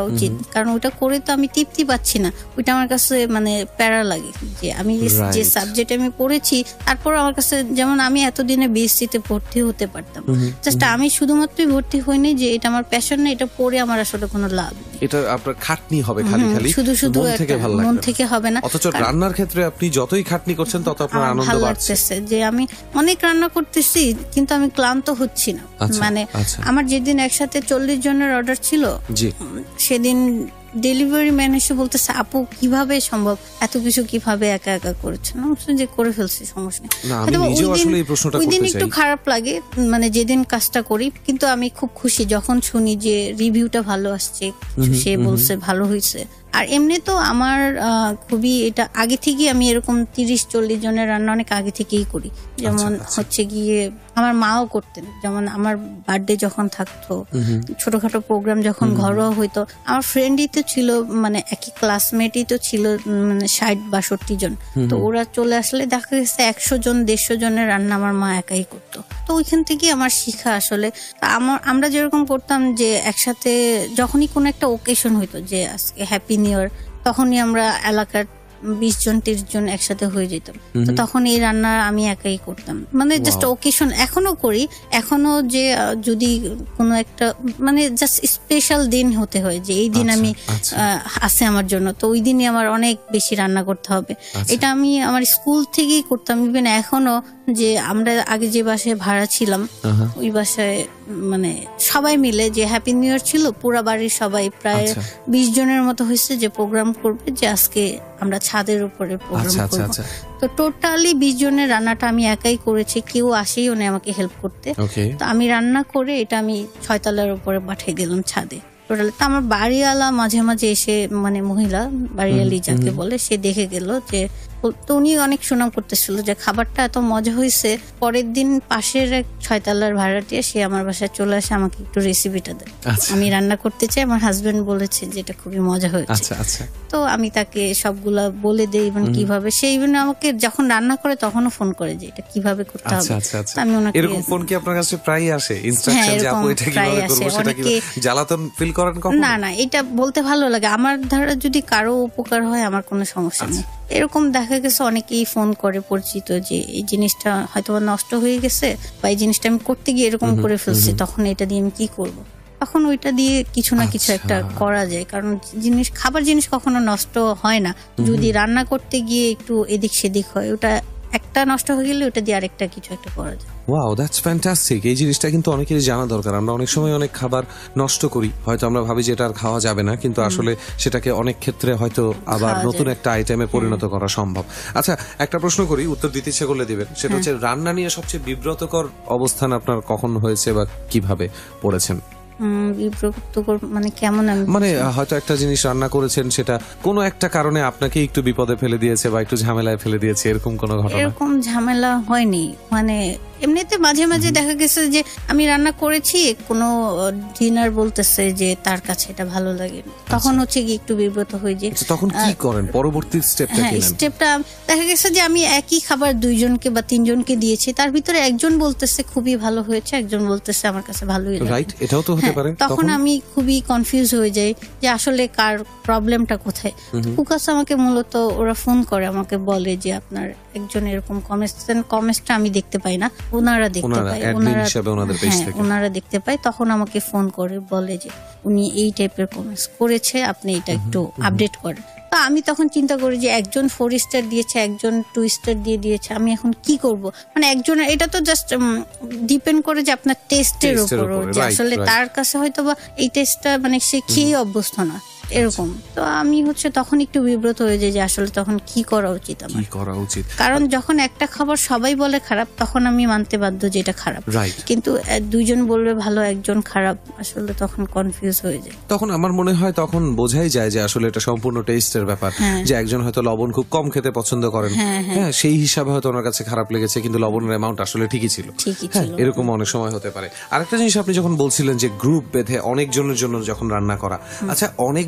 উচিত, কারণ ওটা করে তো আমি তৃপ্তি পাচ্ছি না, ওইটা আমার কাছে মানে প্যারা লাগে যে আমি যে সাবজেক্ট আমি পড়েছি, তারপর আমার কাছে যেমন আমি এতদিনে বিএসসি তে ভর্তি হতে পারতাম, জাস্ট আমি শুধুমাত্রই ভর্তি হইনি যে এটা আমার প্যাশন না, এটা পড়ে আমার আসলে কোনো লাভ নেই, এটা আপনার খাটনি হবে খালি খালি, শুধু শুধু মন থেকে ভালো লাগবে, মন থেকে হবে না। অথচ রান্নার ক্ষেত্রে আপনি যতই খাটনি করছেন তত আপনার আনন্দ বাড়ছে, যে আমি অনেক রান্না করতেছি কিন্তু আমি ক্লান্ত হচ্ছি না। মানে আমার যেদিন একসাথে চল্লিশ জনের অর্ডার ছিল, সেদিন ডেলিভারি ম্যান এসে বলতেছে আপু কিভাবে সম্ভব, এত কিছু কিভাবে একা একা করেছেন, যে করে ফেলছি সমস্যা নেই। ওই দিন একটু খারাপ লাগে, মানে যেদিন কাজটা করি, কিন্তু আমি খুব খুশি যখন শুনি যে রিভিউটা ভালো আসছে, সে বলছে ভালো হয়েছে। আর এমনি তো আমার খুবই এটা আগে থেকেই আমি এরকম তিরিশ চল্লিশ জনের রান্না অনেক আগে থেকেই করি, যেমন হচ্ছে গিয়ে আমার মাও করতেন, যেমন আমার বার্থডে যখন থাকতো, ছোটখাটো প্রোগ্রাম যখন ঘরোয়া হইতো, আমার ফ্রেন্ডই তো ছিল, মানে একই ক্লাসমেটই তো ছিল মানে ষাট বাষট্টি জন, তো ওরা চলে আসলে দেখা গেছে একশো জন দেড়শো জনের রান্না আমার মা একাই করতো। তো ওইখান থেকে আমার শিখা আসলে আমার আমরা যেরকম করতাম যে একসাথে যখনই কোনো একটা ওকেশন হইতো, যে আজকে হ্যাপি নিউ ইয়ার, তখনই আমরা এলাকার বিশ জন তিরিশ জন একসাথে হয়ে যেতাম, তো তখন এই রান্না আমি একাই করতাম, মানে জাস্ট ওকেশন এখনো করি, এখনো যে যদি কোনো একটা মানে জাস্ট স্পেশাল দিন হতে হয় যে এই দিন আমি আছে আমার জন্য, তো ওই দিনই আমার অনেক বেশি রান্না করতে হবে। এটা আমি আমার স্কুল থেকেই করতাম, ইভেন এখনো যে আমরা আগে যে বাসায় ভাড়া ছিলাম ওই বাসায় মানে সবাই মিলে যে হ্যাপি নিউ ইয়ার ছিল, পুরা বাড়ির সবাই প্রায় বিশ জনের মতো হয়েছে যে প্রোগ্রাম করবে, যে আজকে আমরা ছাদের উপরে প্রোগ্রাম করব। তো টোটালি বিশ জনের রান্নাটা আমি একাই করেছি, কেউ আসেই না আমাকে হেল্প করতে। তো আমি রান্না করে এটা আমি ছয়তলার উপরে পাঠিয়ে দিলাম ছাদে টোটাল। তো আমার বাড়িওয়ালা মাঝে মাঝে এসে, মানে মহিলা বাড়িওয়ালি যাকে বলে, সে দেখে গেল যে, তো উনি অনেক সুনাম করতেছিল যে খাবারটা এত মজা হয়েছে। পরের দিন পাশের এক ছয়তলার ভাড়াটিয়া সে আমার বাসায় চলে আসে, আমাকে একটু রেসিপিটা দেয়, আমি রান্না করতে চাই, আমার হাজবেন্ড বলেছে যে এটা খুবই মজা হয়েছে। তো আমি তাকে সবগুলা বলে দেই, ইভেন কিভাবে, সে ইভেন আমাকে যখন রান্না করে তখনও ফোন করে যে এটা কিভাবে করতে হবে। আমি ওনাকে এরকম ফোন কি আপনার কাছে প্রায় আসে, ইনস্ট্রাকশন যে আপু এটা কিভাবে করব, সেটা কি জ্বালাতন ফিল করেন কখনো? না না, এটা বলতে ভালো লাগে, আমার দ্বারা যদি কারো উপকার হয় আমার কোনো সমস্যা নেই। এরকম দেখা গেছে অনেকেই ফোন করে পরিচিত যে এই জিনিসটা হয়তো নষ্ট হয়ে গেছে, বা এই জিনিসটা আমি করতে গিয়ে এরকম করে ফেলছি, তখন এটা দিয়ে আমি কি করব, তখন ওইটা দিয়ে কিছু না কিছু একটা করা যায়, কারণ জিনিস খাবার জিনিস কখনো নষ্ট হয় না, যদি রান্না করতে গিয়ে একটু এদিক সেদিক হয়, ওটা একটা নষ্ট হয়ে গেলে ওটা দিয়ে আরেকটা কিছু একটা করা যায়। Wow, that's fantastic. এই জিনিসটা কিন্তু অনেকেরই জানা দরকার। আমরা অনেক সময় অনেক খাবার নষ্ট করি, হয়তো আমরা ভাবি যে এটা আর খাওয়া যাবে না, কিন্তু আসলে সেটাকে অনেক ক্ষেত্রে হয়তো আবার নতুন একটা আইটেমে পরিণত করা সম্ভব। আচ্ছা, একটা প্রশ্ন করি, উত্তর দিতে ইচ্ছে করলে দিবেন, সেটা হচ্ছে রান্না নিয়ে সবচেয়ে বিব্রতকর অবস্থান আপনার কখন হয়েছে বা কিভাবে পড়েছেন? মানে কেমন? মানে হয়তো একটা জিনিস রান্না করেছেন, সেটা কোনো একটা কারণে আপনাকে একটু বিপদে ফেলে দিয়েছে বা একটু ঝামেলায় ফেলে দিয়েছে, এরকম কোনো ঘটনা? এরকম ঝামেলা হয়নি, মানে এমনিতে মাঝে মাঝে দেখা গেছে যে আমি রান্না করেছি, কোনো ডিনার বলতেছে যে তার কাছে এটা ভালো লাগে, তখন হচ্ছে কি একটু বিব্রত হয়ে যায়। তখন কি করেন? পরবর্তী স্টেপটা কি নেন? স্টেপটা দেখা গেছে যে আমি একই খাবার দুইজনকে বা তিনজনকে দিয়েছি, তার ভিতরে একজন বলতেছে খুবই ভালো হয়েছে, একজন বলতেছে আমার কাছে ভালোই লাগে, রাইট? এটাও তো হতে পারে। তখন আমি খুবই কনফিউজ হয়ে যাই যে আসলে কার প্রবলেমটা কোথায়। কুকাস আমাকে মূলত ওরা ফোন করে, আমাকে বলে যে আপনার একজন এরকম কমেন্টস কমেন্টসটা আমি দেখতে পাই না, ওনারা দেখতে পায়, ওনারা দেখতে পায়, তখন আমাকে ফোন করে বলে যে উনি এই টাইপের কমেন্টস করেছে, আপনি এটা একটু আপডেট করেন। তো আমি তখন চিন্তা করি যে একজন ফোর স্টার দিয়েছে, একজন টু স্টার দিয়ে দিয়েছে, আমি এখন কি করব? মানে একজন, এটা তো জাস্ট ডিপেন্ড করে যে আপনার টেস্টের উপর, যে আসলে তার কাছে হয়তো বা এই টেস্টটা মানে সে খেয়ে অভ্যস্ত না, এরকম। তো আমি হচ্ছে তখন একটু বিব্রত হয়ে যায় যে আসলে তখন কি করা উচিত আমার, কি করা উচিত। কারণ যখন একটা খাবার সবাই বলে খারাপ, তখন আমি মানতে বাধ্য যে এটা খারাপ, কিন্তু দুইজন বলবে ভালো, একজন খারাপ, আসলে তখন কনফিউজ হয়ে যায়। তখন আমার মনে হয় তখন বোঝাই যায় যে আসলে এটা সম্পূর্ণ টেস্টের ব্যাপার, যে একজন হয়তো লবণ খুব কম খেতে পছন্দ করেন, হ্যাঁ, সেই হিসাবে হয়তো ওনার কাছে খারাপ লেগেছে, কিন্তু লবণের অ্যামাউন্ট আসলে ঠিকই ছিল, এরকম অনেক সময় হতে পারে। আরেকটা জিনিস আপনি যখন বলছিলেন যে গ্রুপ বেঁধে অনেকজনের জন্য যখন রান্না করা, আচ্ছা অনেক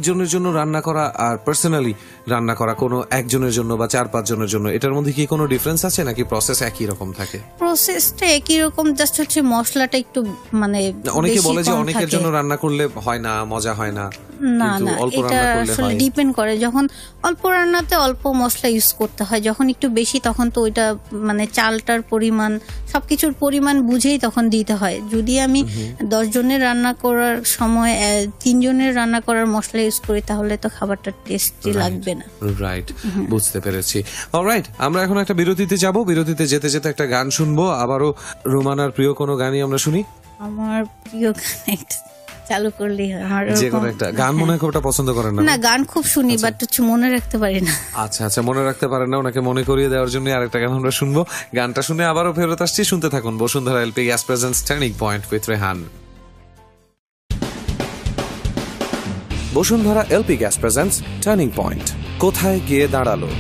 অনেকজনের জন্য রান্না করা আর পার্সোনালি রান্না করা কোনো একজনের জন্য বা চার পাঁচ জনের জন্য, এটার মধ্যে কি কোনো ডিফারেন্স আছে নাকি প্রসেস একই রকম থাকে? প্রসেসটা একই রকম, জাস্ট হচ্ছে মশলাটা একটু মানে অনেকে বলে যে অনেকের জন্য রান্না করলে হয় না, মজা হয় না। না না, এটা আসলে ডিপেন্ড করে। যখন অল্প রান্নাতে অল্প মশলা ইউজ করতে হয়, যখন একটু বেশি তখন তো ওইটা মানে চালটার পরিমাণ সবকিছুর পরিমাণ বুঝেই তখন দিতে হয়। যদি আমি দশ জনের রান্না করার সময় তিন জনের রান্না করার মশলা ইউজ করি তাহলে তো খাবারটা টেস্টি লাগবে না। রাইট, বুঝতে পেরেছি। অলরাইট, আমরা এখন একটা বিরতিতে যাব। বিরতিতে যেতে যেতে একটা গান শুনবো। আবারও রুমানার প্রিয় কোনো গানই আমরা শুনি। আমার প্রিয় গান একটা চালু করলেই হয়। আমার যে কোনো একটা গান মনে হয় খুবটা পছন্দ করেন না? না, গান খুব শুনি, বাট হচ্ছে মনে রাখতে পারি না। আচ্ছা আচ্ছা, মনে রাখতে পারেন না, ওনাকে মনে করিয়ে দেওয়ার জন্য আরেকটা গান আমরা শুনবো। গানটা শুনে আবারও ফেরত আসছি। শুনতে থাকুন Bashundhara LP gas presents turning point with Rehan. Bashundhara LP gas presents turning point, কোথায় গিয়ে দাঁড়ালো।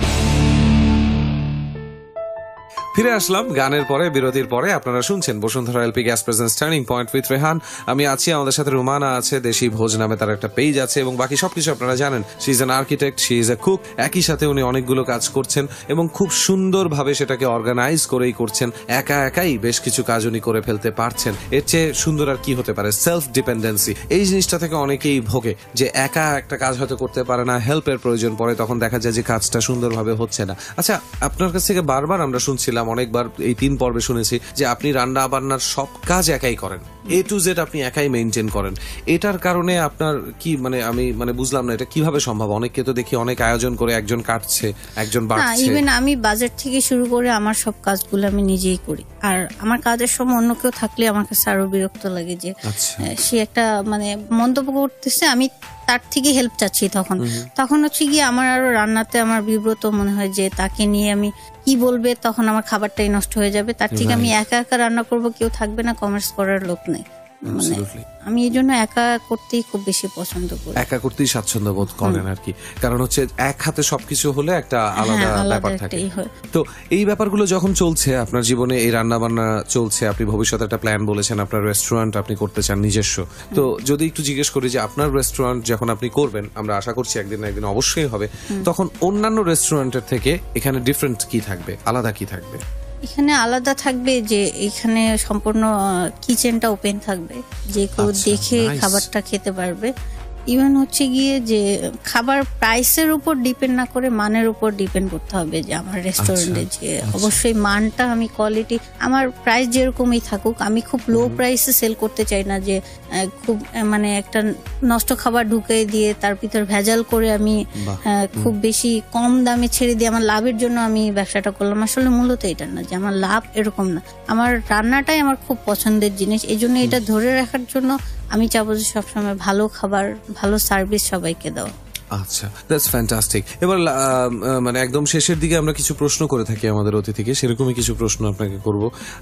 ফিরে আসলাম গানের পরে, বিরতির পরে। আপনারা শুনছেন Bashundhara LP gas presents turning point with Rehan. আমি আছি, আমাদের সাথে রুমানা আছে, দেশি ভোজ নামে তার একটা পেজ আছে, এবং বাকি সবকিছু আপনারা জানেন। She is an architect, she is a cook. একই সাথে উনি অনেকগুলো কাজ করছেন এবং খুব সুন্দরভাবে সেটাকে অর্গানাইজ করেই করছেন। একা একাই বেশ কিছু কাজ উনি করে ফেলতে পারছেন। এর চেয়ে সুন্দর আর কি হতে পারে? সেলফ ডিপেন্ডেন্সি, এই জিনিসটা থেকে অনেকেই ভোগে যে একা একটা কাজ হয়তো করতে পারে না, হেল্পের প্রয়োজন পড়ে, তখন দেখা যায় যে কাজটা সুন্দরভাবে হচ্ছে না। আচ্ছা, আপনার কাছ থেকে বারবার আমরা শুনছিলাম, অনেকবার এই তিন পর্বে শুনেছি যে আপনি রান্না বান্নার সব কাজ একাই করেন, এ টু জেড আপনি একাই মেনটেন করেন। এটার কারণে আপনার কি মানে আমি মানে বুঝলাম না এটা কিভাবে সম্ভব? অনেককে তো দেখি অনেক আয়োজন করে, একজন কাটছে, একজন বাটছে। ইভেন আমি বাজার থেকে শুরু করে আমার সব কাজগুলো আমি নিজেই করি। আর আমার কাজের সময় অন্য কেউ থাকলে আমার কাছে আরো বিরক্ত লাগে যে সে একটা মানে মন্তব্য করতেছে, আমি তার থেকে হেল্প চাচ্ছি, তখন তখন হচ্ছে গিয়ে আমার আরো রান্নাতে আমার বিব্রত মনে হয় যে তাকে নিয়ে আমি কি বলবে, তখন আমার খাবারটাই নষ্ট হয়ে যাবে। তার থেকে আমি একা একা রান্না করব, কেউ থাকবে না, কমার্স করার লোক নেই। মানে আমি এই জন্য একা করতেই খুব বেশি পছন্দ করি, একা করতেই স্বাচ্ছন্দ্য বোধ করেন আর কি। কারণ হচ্ছে এক হাতে সবকিছু হলে একটা আলাদা ব্যাপার থাকে। তো এই ব্যাপারগুলো যখন চলছে আপনার জীবনে, এই রান্না বান্না চলছে, আপনি ভবিষ্যতে একটা প্ল্যান বলেছেন, আপনার রেস্টুরেন্ট আপনি করতে চান নিজস্ব। তো যদি একটু জিজ্ঞেস করি যে আপনার রেস্টুরেন্ট যখন আপনি করবেন, আমরা আশা করছি একদিন না একদিন অবশ্যই হবে, তখন অন্যান্য রেস্টুরেন্টের থেকে এখানে ডিফারেন্ট কি থাকবে, আলাদা কি থাকবে? এখানে আলাদা থাকবে যে এখানে সম্পূর্ণ কিচেনটা ওপেন থাকবে, যে কেউ দেখে খাবারটা খেতে পারবে। ইভেন হচ্ছে গিয়ে যে খাবার প্রাইসের উপর ডিপেন্ড না করে মানের উপর ডিপেন্ড করতে হবে। যে আমার রেস্টুরেন্টে যে অবশ্যই মানটা, আমি কোয়ালিটি, আমার প্রাইস যেরকমই থাকুক, আমি খুব লো প্রাইসে সেল করতে চাই না যে খুব মানে একটা নষ্ট খাবার ঢুকে দিয়ে তার ভিতর ভেজাল করে আমি খুব বেশি কম দামে ছেড়ে দিয়ে আমার লাভের জন্য আমি ব্যবসাটা করলাম। আসলে মূলত এটা না যে আমার লাভ, এরকম না। আমার রান্নাটাই আমার খুব পছন্দের জিনিস, এই জন্য এটা ধরে রাখার জন্য আমি চাবো যে সবসময় ভালো খাবার, ভালো সার্ভিস সবাইকে দাও। আচ্ছা, দ্যাটস ফ্যান্টাস্টিক। এবার মানে একদম শেষের দিকে আমরা কিছু প্রশ্ন করে থাকি আমাদের অতিথিকে, সেরকমই কিছু প্রশ্ন আপনাকে করব।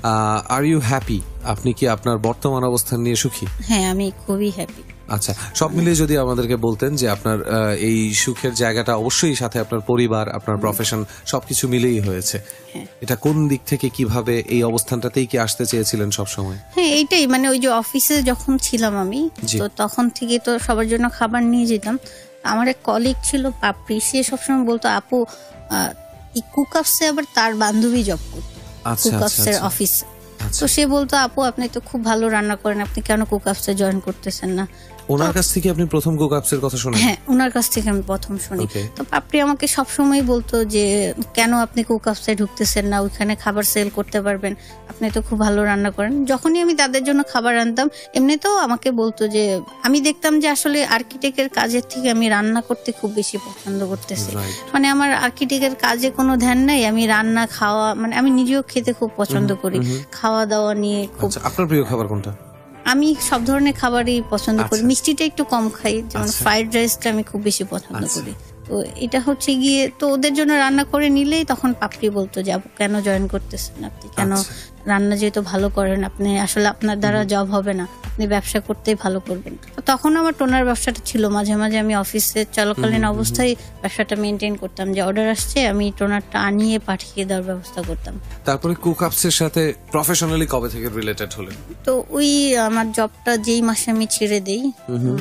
Are you happy? আপনি কি আপনার বর্তমান অবস্থান নিয়ে সুখী? হ্যাঁ, আমি খুবই হ্যাপি। আচ্ছা, সব মিলিয়ে যদি আমাদেরকে বলতেন যে আপনার এই সুখের জায়গাটা অবশ্যই সাথে আপনার পরিবার, আপনার প্রফেশন সবকিছু মিলেই হয়েছে, এটা কোন দিক থেকে কিভাবে এই অবস্থানটাতেই কি আসতে চেয়েছিলেন সব সময়? হ্যাঁ, এইটাই মানে ওই যে অফিসে যখন ছিলাম আমি, তো তখন থেকে তো সবার জন্য খাবার নিয়ে যেতাম। আমার এক কলিগ ছিল পাপড়ি, সে সবসময় বলতো আপু কুকআপসে আবার তার বান্ধবী জব করতো কুকআপসের অফিসে। তো সে বলতো আপু আপনি তো খুব ভালো রান্না করেন, আপনি কেন কুকআপসে জয়েন করতেছেন না? ওনার কাছ থেকে আপনি প্রথম কুকআপসের কথা শুনেন? হ্যাঁ, ওনার কাছ থেকে আমি প্রথম শুনি। তো পাপড়ি আমাকে সবসময় বলতো যে কেন আপনি কুকআপসে ঢুকতেছেন না, ওইখানে খাবার সেল করতে পারবেন, আপনি তো খুব ভালো রান্না করেন। যখনই আমি তাদের জন্য খাবার আনতাম, এমনিতেও আমাকে বলতো যে আমি দেখতাম যে আসলে আর্কিটেক্টের কাজের থেকে আমি রান্না করতে খুব বেশি পছন্দ করতেছি। মানে আমার আর্কিটেক্টের কাজে কোনো ধ্যান নাই, আমি রান্না খাওয়া মানে আমি নিজেও খেতে খুব পছন্দ করি, খাওয়া দাওয়া নিয়ে খুব। আপনার প্রিয় খাবার কোনটা? আমি সব ধরনের খাবারই পছন্দ করি, মিষ্টিটা একটু কম খাই, যেমন ফ্রাইড রাইসটা আমি খুব বেশি পছন্দ করি। তো এটা হচ্ছে গিয়ে তো ওদের জন্য রান্না করে নিলেই তখন পাপড়ি বলতো যে আপু কেন জয়েন করতেছেন, আপনি কেন রান্না যেহেতু ভালো করেন, আপনি আসলে আপনার দ্বারা জব হবে না, আপনি ব্যবসা করতেই ভালো করবেন। তখন আমার টোনার ব্যবসাটা ছিল, মাঝে মাঝে আমি অফিসে চলাকালীন অবস্থায় ব্যবসাটা মেনটেন করতাম, যে অর্ডার আসছে আমি টোনারটা আনিয়ে পাঠিয়ে দেওয়ার ব্যবস্থা করতাম। তারপরে কুকআপসের সাথে প্রফেশনালি কবে থেকে রিলেটেড হলেন? তো ওই আমার জবটা যেই মাসে আমি ছেড়ে দেই,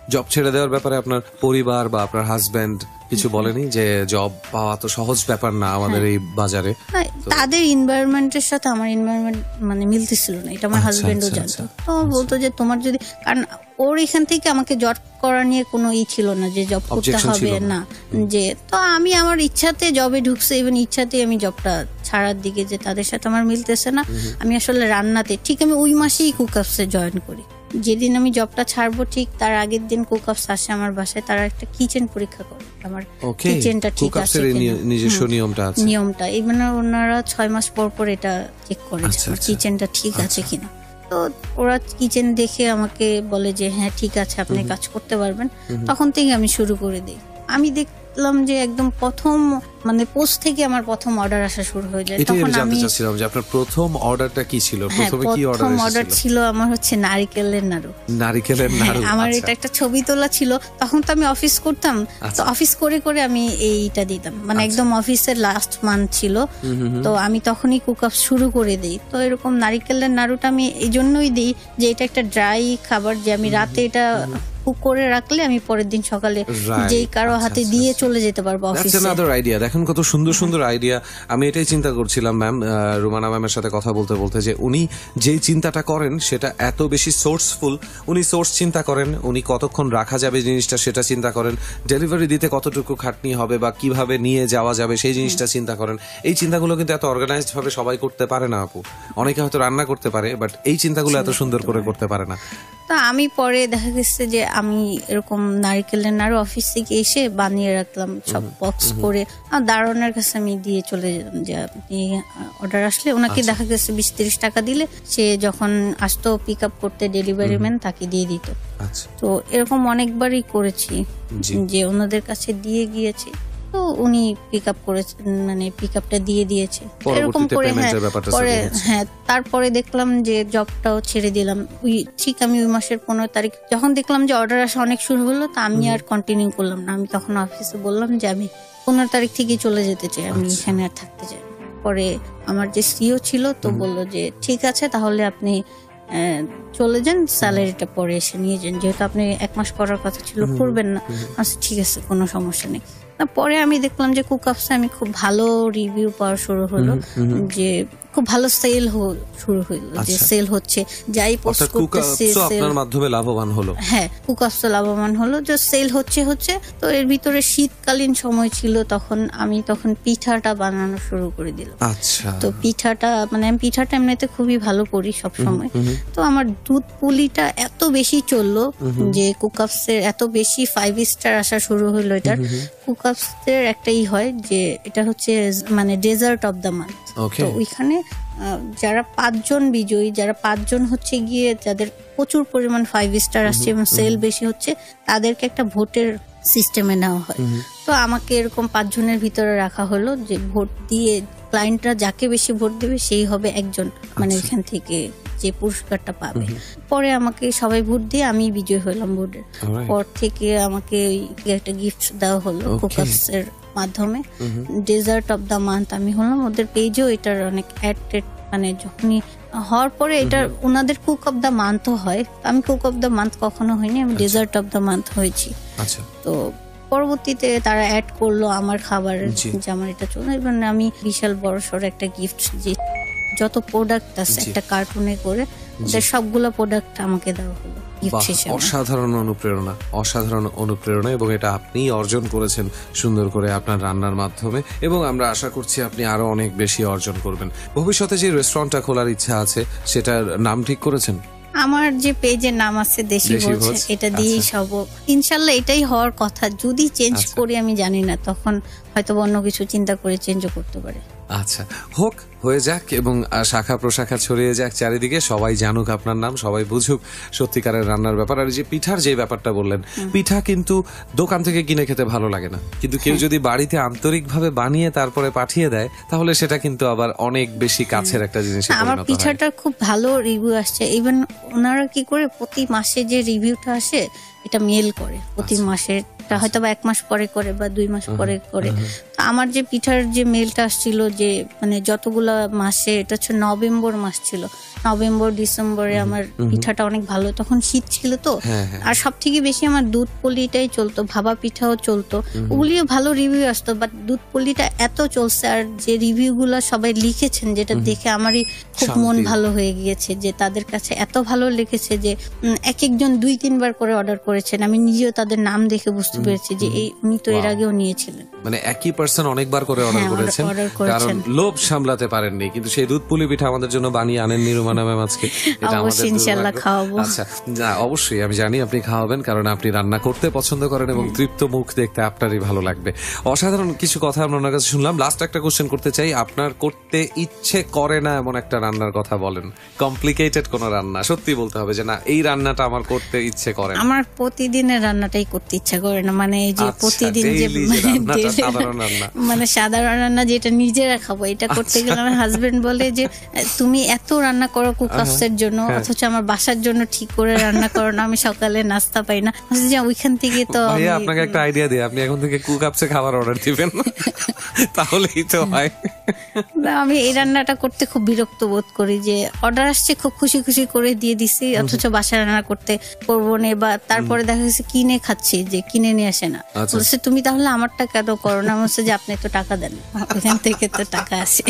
জব ছেড়ে দেওয়ার ব্যাপারে আপনার পরিবার বা আপনার হাজবেন্ড কিছু বলেনি যে জব পাওয়া তো সহজ ব্যাপার না আমাদের এই বাজারে? তাদের এনভায়রনমেন্টের সাথে আমার এনভায়রনমেন্ট মানে মিলতেছিল না, এটা আমার হাজবেন্ডও জানতো। তো বলতো যে তোমার যদি, কারণ ওর এখান থেকে আমাকে জব করা নিয়ে কোনো ই ছিল না যে জব করতে হবে না, যে তো আমি আমার ইচ্ছাতে জবে ঢুকছে, ইভেন ইচ্ছাতে আমি জবটা ছাড়ার দিকে, যে তাদের সাথে আমার মিলতেছে না। আমি আসলে রান্নাতে ঠিক আমি ওই মাসেই কুকআপসে জয়েন করি। যেদিন আমি জবটা ছাড়বো ঠিক তার আগের দিন কুকআপস আসে আমার বাসায়, তারা একটা কিচেন পরীক্ষা করে আমার কিচেনটা ঠিক আছে নিজস্ব নিয়মটা আছে, নিয়মটা ইভেন ওনারা ছয় মাস পর পর এটা চেক করে কিচেনটা ঠিক আছে কিনা। তো ওরা কিচেন দেখে আমাকে বলে যে হ্যাঁ ঠিক আছে আপনি কাজ করতে পারবেন। তখন থেকে আমি শুরু করে দিই। আমি দেখলাম যে একদম প্রথম মানে পোস্ট থেকে আমার প্রথম অর্ডার আসা শুরু হয়ে যায়। তখন আমি জানতে চাচ্ছিলাম যে আপনার প্রথম অর্ডারটা কি ছিল? প্রথমে কি অর্ডার এসেছিল? অর্ডার ছিল আমার হচ্ছে নারকেলের নাড়ু। নারকেলের নাড়ু, আমার এটা একটা ছবি তোলা ছিল। তখন তো আমি অফিস করতাম, তো অফিস করে করে আমি এইটা দিতাম, মানে একদম অফিসের লাস্ট মান্থ ছিল, তো আমি তখনই কুকআপ শুরু করে দিই। তো এরকম নারকেলের নাড়ুটা আমি এই জন্যই দিই যে এটা একটা ড্রাই খাবার, যে আমি রাতে এটা কুক করে রাখলে আমি পরের দিন সকালে যেই কারো হাতে দিয়ে চলে যেতে পারবো অফিসে। That's another idea. দেখেন কত সুন্দর সুন্দর আইডিয়া। আমি এটাই চিন্তা করছিলাম ম্যাম, রুমানা ম্যামের সাথে কথা বলতে বলতে, যে উনি যেই চিন্তাটা করেন সেটা এত বেশি সোর্সফুল। উনি সোর্স চিন্তা করেন, উনি কতক্ষণ রাখা যাবে জিনিসটা সেটা চিন্তা করেন, ডেলিভারি দিতে কতটুকু খাটনি হবে বা কিভাবে নিয়ে যাওয়া যাবে সেই জিনিসটা চিন্তা করেন। এই চিন্তাগুলো কিন্তু এত অর্গানাইজড ভাবে সবাই করতে পারে না আপু। অনেকে হয়তো রান্না করতে পারে, বাট এই চিন্তাগুলো এত সুন্দর করে করতে পারে না। তো আমি পরে দেখা গেছে যে আমি এরকম নারকেলের নাড়ু অফিস থেকে এসে বানিয়ে রাখলাম সব বক্স করে, আর দারোয়ানের কাছে আমি দিয়ে চলে যেতাম যে আপনি অর্ডার আসলে ওনাকে দেখা গেছে বিশ তিরিশ টাকা দিলে সে যখন আসতো পিক আপ করতে ডেলিভারি ম্যান তাকে দিয়ে দিত। তো এরকম অনেকবারই করেছি যে ওনাদের কাছে দিয়ে গিয়েছি, তো উনি পিক আপ করেছেন, মানে পিক আপটা দিয়ে দিয়েছে এরকম করে। হ্যাঁ পরে হ্যাঁ তারপরে দেখলাম যে জবটাও ছেড়ে দিলাম। ওই ঠিক আমি ওই মাসের পনেরো তারিখ যখন দেখলাম যে অর্ডার আসা অনেক শুরু হলো, তা আমি আর কন্টিনিউ করলাম না। আমি তখন অফিসে বললাম যে আমি পনেরো তারিখ থেকেই চলে যেতে চাই, আমি এখানে আর থাকতে চাই। পরে আমার যে সিও ছিল তো বললো যে ঠিক আছে তাহলে আপনি চলে যান, স্যালারিটা পরে এসে নিয়ে যান, যেহেতু আপনি এক মাস করার কথা ছিল করবেন না। আচ্ছা ঠিক আছে কোনো সমস্যা নেই। পরে আমি দেখলাম যে কুকআপসে আমি খুব ভালো রিভিউ পাওয়া শুরু হলো, যে খুব ভালো সেল শুরু হলো, যে সেল হচ্ছে, যাই পোস্ট করতেছে আপনার মাধ্যমে লাভবান হলো। হ্যাঁ কুকআপসে লাভবান হলো, যে সেল হচ্ছে হচ্ছে তো এর ভিতরে শীতকালীন সময় ছিল, তখন আমি তখন পিঠাটা বানানো শুরু করে দিলাম। আচ্ছা। তো পিঠাটা মানে আমি পিঠাটা এমনিতে খুবই ভালো করি সব সময়। তো আমার দুধ পুলিটা এত বেশি চললো যে কুকআপসের এত বেশি ফাইভ স্টার আসা শুরু হলো। এটার কুকআপসের একটাই হয় যে এটা হচ্ছে মানে ডেজার্ট অফ দ্য মান্থ। তো ওইখানে যারা পাঁচজন বিজয়ী, যারা পাঁচজন হচ্ছে গিয়ে যাদের প্রচুর পরিমাণ ফাইভ স্টার আসছে এবং সেল বেশি হচ্ছে, তাদেরকে একটা ভোটের সিস্টেমে নেওয়া হয়। তো আমাকে এরকম পাঁচজনের ভিতরে রাখা হলো, যে ভোট দিয়ে ক্লায়েন্টরা যাকে বেশি ভোট দেবে সেই হবে একজন, মানে এখান থেকে যে পুরস্কারটা পাবে। পরে আমাকে সবাই ভোট দিয়ে আমি বিজয় হলাম ভোটের পর থেকে। আমাকে একটা গিফট দেওয়া হলো কুকআপসের মাধ্যমে, ডেজার্ট অফ দ্য মান্থ আমি হলাম। ওদের পেজেও এটার অনেক অ্যাড মানে যখনই হওয়ার পরে এটা ওনাদের কুক অফ দ্য মান্থও হয়। আমি কুক অফ দ্য মান্থ কখনো হয়নি, আমি ডেজার্ট অফ দ্য মান্থ হয়েছি। তো পরবর্তীতে তারা অ্যাড করলো আমার খাবারের, যে আমার এটা চলে। এবার আমি বিশাল বড় সড় একটা গিফট, যে যত প্রোডাক্ট আছে একটা কার্টুনে করে ওদের সবগুলো প্রোডাক্ট আমাকে দেওয়া হলো। অসাধারণ অনুপ্রেরণা, অসাধারণ অনুপ্রেরণা, এবং এটা আপনি অর্জন করেছেন সুন্দর করে আপনার রান্নার মাধ্যমে, এবং আমরা আশা করছি আপনি আরো অনেক বেশি অর্জন করবেন। ভবিষ্যতে যে রেস্টুরেন্টটা খোলার ইচ্ছা আছে সেটার নাম ঠিক করেছেন? আমার যে পেজের নাম আছে দেশি ভোজ, এটা দিয়েই সব ইনশাল্লাহ এটাই হওয়ার কথা। যদি চেঞ্জ করি আমি জানি না, তখন হয়তো অন্য কিছু চিন্তা করে চেঞ্জও করতে পারে। আচ্ছা হোক, হয়ে যাক, এবং শাখা প্রশাখা ছড়িয়ে যাক চারিদিকে, সবাই জানুক আপনার নাম, সবাই বুঝুক সত্যিকারের রান্নার ব্যাপার। আর যে পিঠার যে ব্যাপারটা বললেন, পিঠা কিন্তু দোকান থেকে কিনে খেতে ভালো লাগে না, কিন্তু কেউ যদি বাড়িতে আন্তরিকভাবে বানিয়ে তারপরে পাঠিয়ে দেয় তাহলে সেটা কিন্তু আবার অনেক বেশি কাছের একটা জিনিস। আমার পিঠাটা খুব ভালো রিভিউ আসছে। ইভেন ওনারা কি করে প্রতি মাসে যে রিভিউটা আসে এটা মেল করে, প্রতি মাসে হয়তো বা এক মাস পরে করে বা দুই মাস পরে করে। তো আমার যে পিঠার যে মেলটা আসছিল, যে মানে যতগুলো শীতকালা মাসে, এটা হচ্ছে নভেম্বর মাস ছিল, নভেম্বর ডিসেম্বরে আমার পিঠাটা অনেক ভালো, তখন শীত ছিল তো। আর সব থেকে বেশি আমার দুধ পল্লিটাই চলতো, ভাবা পিঠাও চলতো, ওগুলিও ভালো রিভিউ আসতো, বাট দুধ পল্লিটা এত চলছে আর যে রিভিউ গুলো সবাই লিখেছেন যেটা দেখে আমারই খুব মন ভালো হয়ে গিয়েছে, যে তাদের কাছে এত ভালো লেগেছে যে এক একজন দুই তিনবার করে অর্ডার করেছেন। আমি নিজেও তাদের নাম দেখে বুঝতে পেরেছি যে এই উনি তো এর আগেও নিয়েছিলেন। মানে একই পার্সন অনেকবার করে অর্ডার করেছেন, কারণ লোভ সামলাতে পারেননি, কিন্তু সেই দুধ পুলি পিঠা আমাদের জন্য বানিয়ে আনেন নিরুমানা ম্যাম আজকে। এটা আমাদের ইনশাআল্লাহ খাওয়াবো। আচ্ছা, না অবশ্যই আমি জানি আপনি খাওয়াবেন, কারণ আপনি রান্না করতে পছন্দ করেন এবং তৃপ্ত মুখ দেখতে আপনারই ভালো লাগবে। অসাধারণ কিছু কথা আমরা ওনার কাছে শুনলাম। লাস্ট একটা কোশ্চেন করতে চাই, আপনার করতে ইচ্ছে করে না এমন একটা রান্নার কথা বলেন, কমপ্লিকেটেড কোন রান্না, সত্যি বলতে হবে যে না এই রান্নাটা আমার করতে ইচ্ছে করে না। আমার প্রতিদিনের রান্নাটাই করতে ইচ্ছা করে না, মানে এই যে প্রতিদিন যে সাধারণ রান্না, মানে সাধারণ রান্না যেটা নিজেরা খাবো, এটা করতে গেলে আমার হাজবেন্ড বলে যে তুমি এত রান্না করো কুকআপসের জন্য, অথচ আমার বাসার জন্য ঠিক করে রান্না করো না, আমি সকালে নাস্তা পাই না। ওইখান থেকে তো আপনাকে একটা আইডিয়া দিই, আপনি এখন থেকে কুকআপসে খাবার অর্ডার দিবেন, তাহলেই তো হয়। আমি এই রান্নাটা করতে খুব বিরক্ত বোধ করি, যে অর্ডার আসছে খুব খুশি খুশি করে দিয়ে দিছি, অথচ বাসায় রান্না করতে করবো না, বা তারপরে দেখা যাচ্ছে কিনে খাচ্ছি, যে কিনে নিয়ে আসে না, বলছে তুমি তাহলে আমারটা কেন করো না, বলছে যে আপনি তো টাকা দেন, ওইখান থেকে তো টাকা আসে।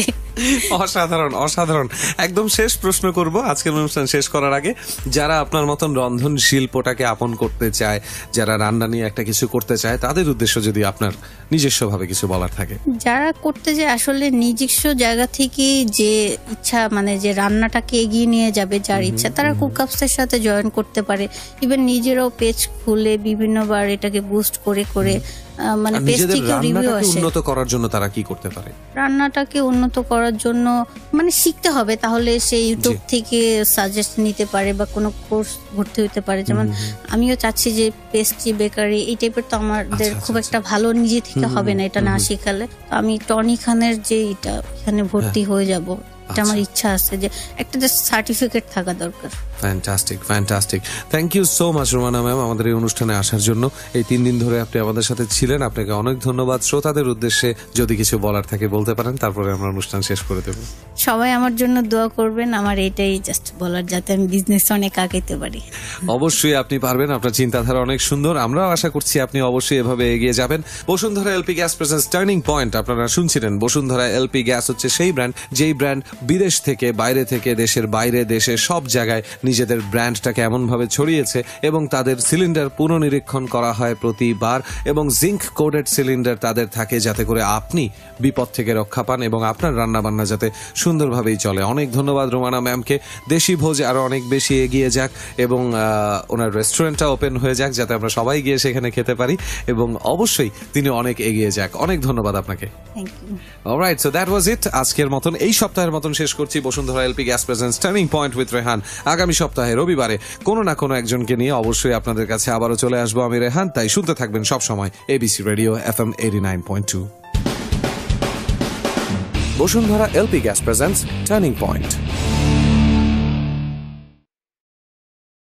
অসাধারণ অসাধারণ। একদম শেষ প্রশ্ন করব আজকের অনুষ্ঠান শেষ করার আগে, যারা আপনার মতন রন্ধন শিল্পটাকে আপন করতে চায়, যারা রান্না নিয়ে একটা কিছু করতে চায়, তাদের উদ্দেশ্য যদি আপনার নিজস্ব ভাবে কিছু বলার থাকে। যারা করতে চায় আসলে নিজস্ব জায়গা থেকে যে ইচ্ছা, মানে যে রান্নাটাকে এগিয়ে নিয়ে যাবে যার ইচ্ছা, তারা কুকআপসের সাথে জয়েন করতে পারে। ইভেন নিজেরাও পেজ খুলে বিভিন্নবার এটাকে বুস্ট করে করে মানে পেজ থেকে রিভিউ আসে। উন্নত করার জন্য তারা কি করতে পারে? রান্নাটাকে উন্নত করার জন্য মানে শিখতে হবে, তাহলে সে ইউটিউব থেকে সাজেস্ট নিতে পারে বা কোনো কোর্স ভর্তি হতে পারে। যেমন আমিও চাচ্ছি যে পেস্ট্রি বেকারি এই টাইপের তো আমাদের খুব একটা ভালো নিজে থেকে হবে না, এটা না শিখালে। আমি টনি খানের যে এটা এখানে ভর্তি হয়ে যাব, এটা আমার ইচ্ছা আছে, যে একটা জাস্ট সার্টিফিকেট থাকা দরকার। Fantastic fantastic thank you so much Rumana ma'am আমাদের এই অনুষ্ঠানে আসার জন্য। এই তিন দিন ধরে আপনি আমাদের সাথে ছিলেন, আপনাকে অনেক ধন্যবাদ। শ্রোতাদের উদ্দেশ্যে যদি কিছু বলার থাকে বলতে পারেন, তারপরে আমরা অনুষ্ঠান শেষ করে দেব। সবাই আমার জন্য দোয়া করবেন, আমার এটাই জাস্ট বলার, যাতে আমি বিজনেস অনেক আগাইতে পারি। অবশ্যই আপনি পারবেন, আপনার চিন্তাধারা অনেক সুন্দর, আমরাও আশা করছি আপনি অবশ্যই এভাবে এগিয়ে যাবেন। Bashundhara LP gas presents turning point আপনারা শুনছিলেন। বসুন্ধরা এলপি গ্যাস হচ্ছে সেই ব্র্যান্ড, যেই ব্র্যান্ড বিদেশ থেকে, বাইরে থেকে, দেশের বাইরে, দেশে সব জায়গায় নিজেদের ব্র্যান্ডটাকে এমন ভাবে ছড়িয়েছে, এবং তাদের সিলিন্ডার পুনঃনিরীক্ষণ করা হয় প্রতিবার, এবং জিঙ্ক কোডেড সিলিন্ডার তাদের থাকে, যাতে করে আপনি বিপদ থেকে রক্ষা পান এবং আপনার রান্না বান্না যাতে সুন্দরভাবেই চলে। অনেক ধন্যবাদ রোমানা ম্যামকে। দেশি ভোজ আরো অনেক বেশি এগিয়ে যাক, এবং ওনার রেস্টুরেন্টটা ওপেন হয়ে যাক, যাতে আমরা সবাই গিয়ে সেখানে খেতে পারি, এবং অবশ্যই তিনি অনেক এগিয়ে যাক। অনেক ধন্যবাদ আপনাকে। Alright, so that was it. আজকের মতন, এই সপ্তাহের মতন শেষ করছি Bashundhara LP gas presents turning point with Rehan. আগামী সপ্তাহে রবিবারে কোনো না কোনো একজনকে নিয়ে অবশ্যই আপনাদের কাছে আবারও চলে আসবো আমি রেহান। তাই শুনতে থাকবেন সব সময় ABC radio F M eighty nine point two. Bashundhara LP gas presents turning point.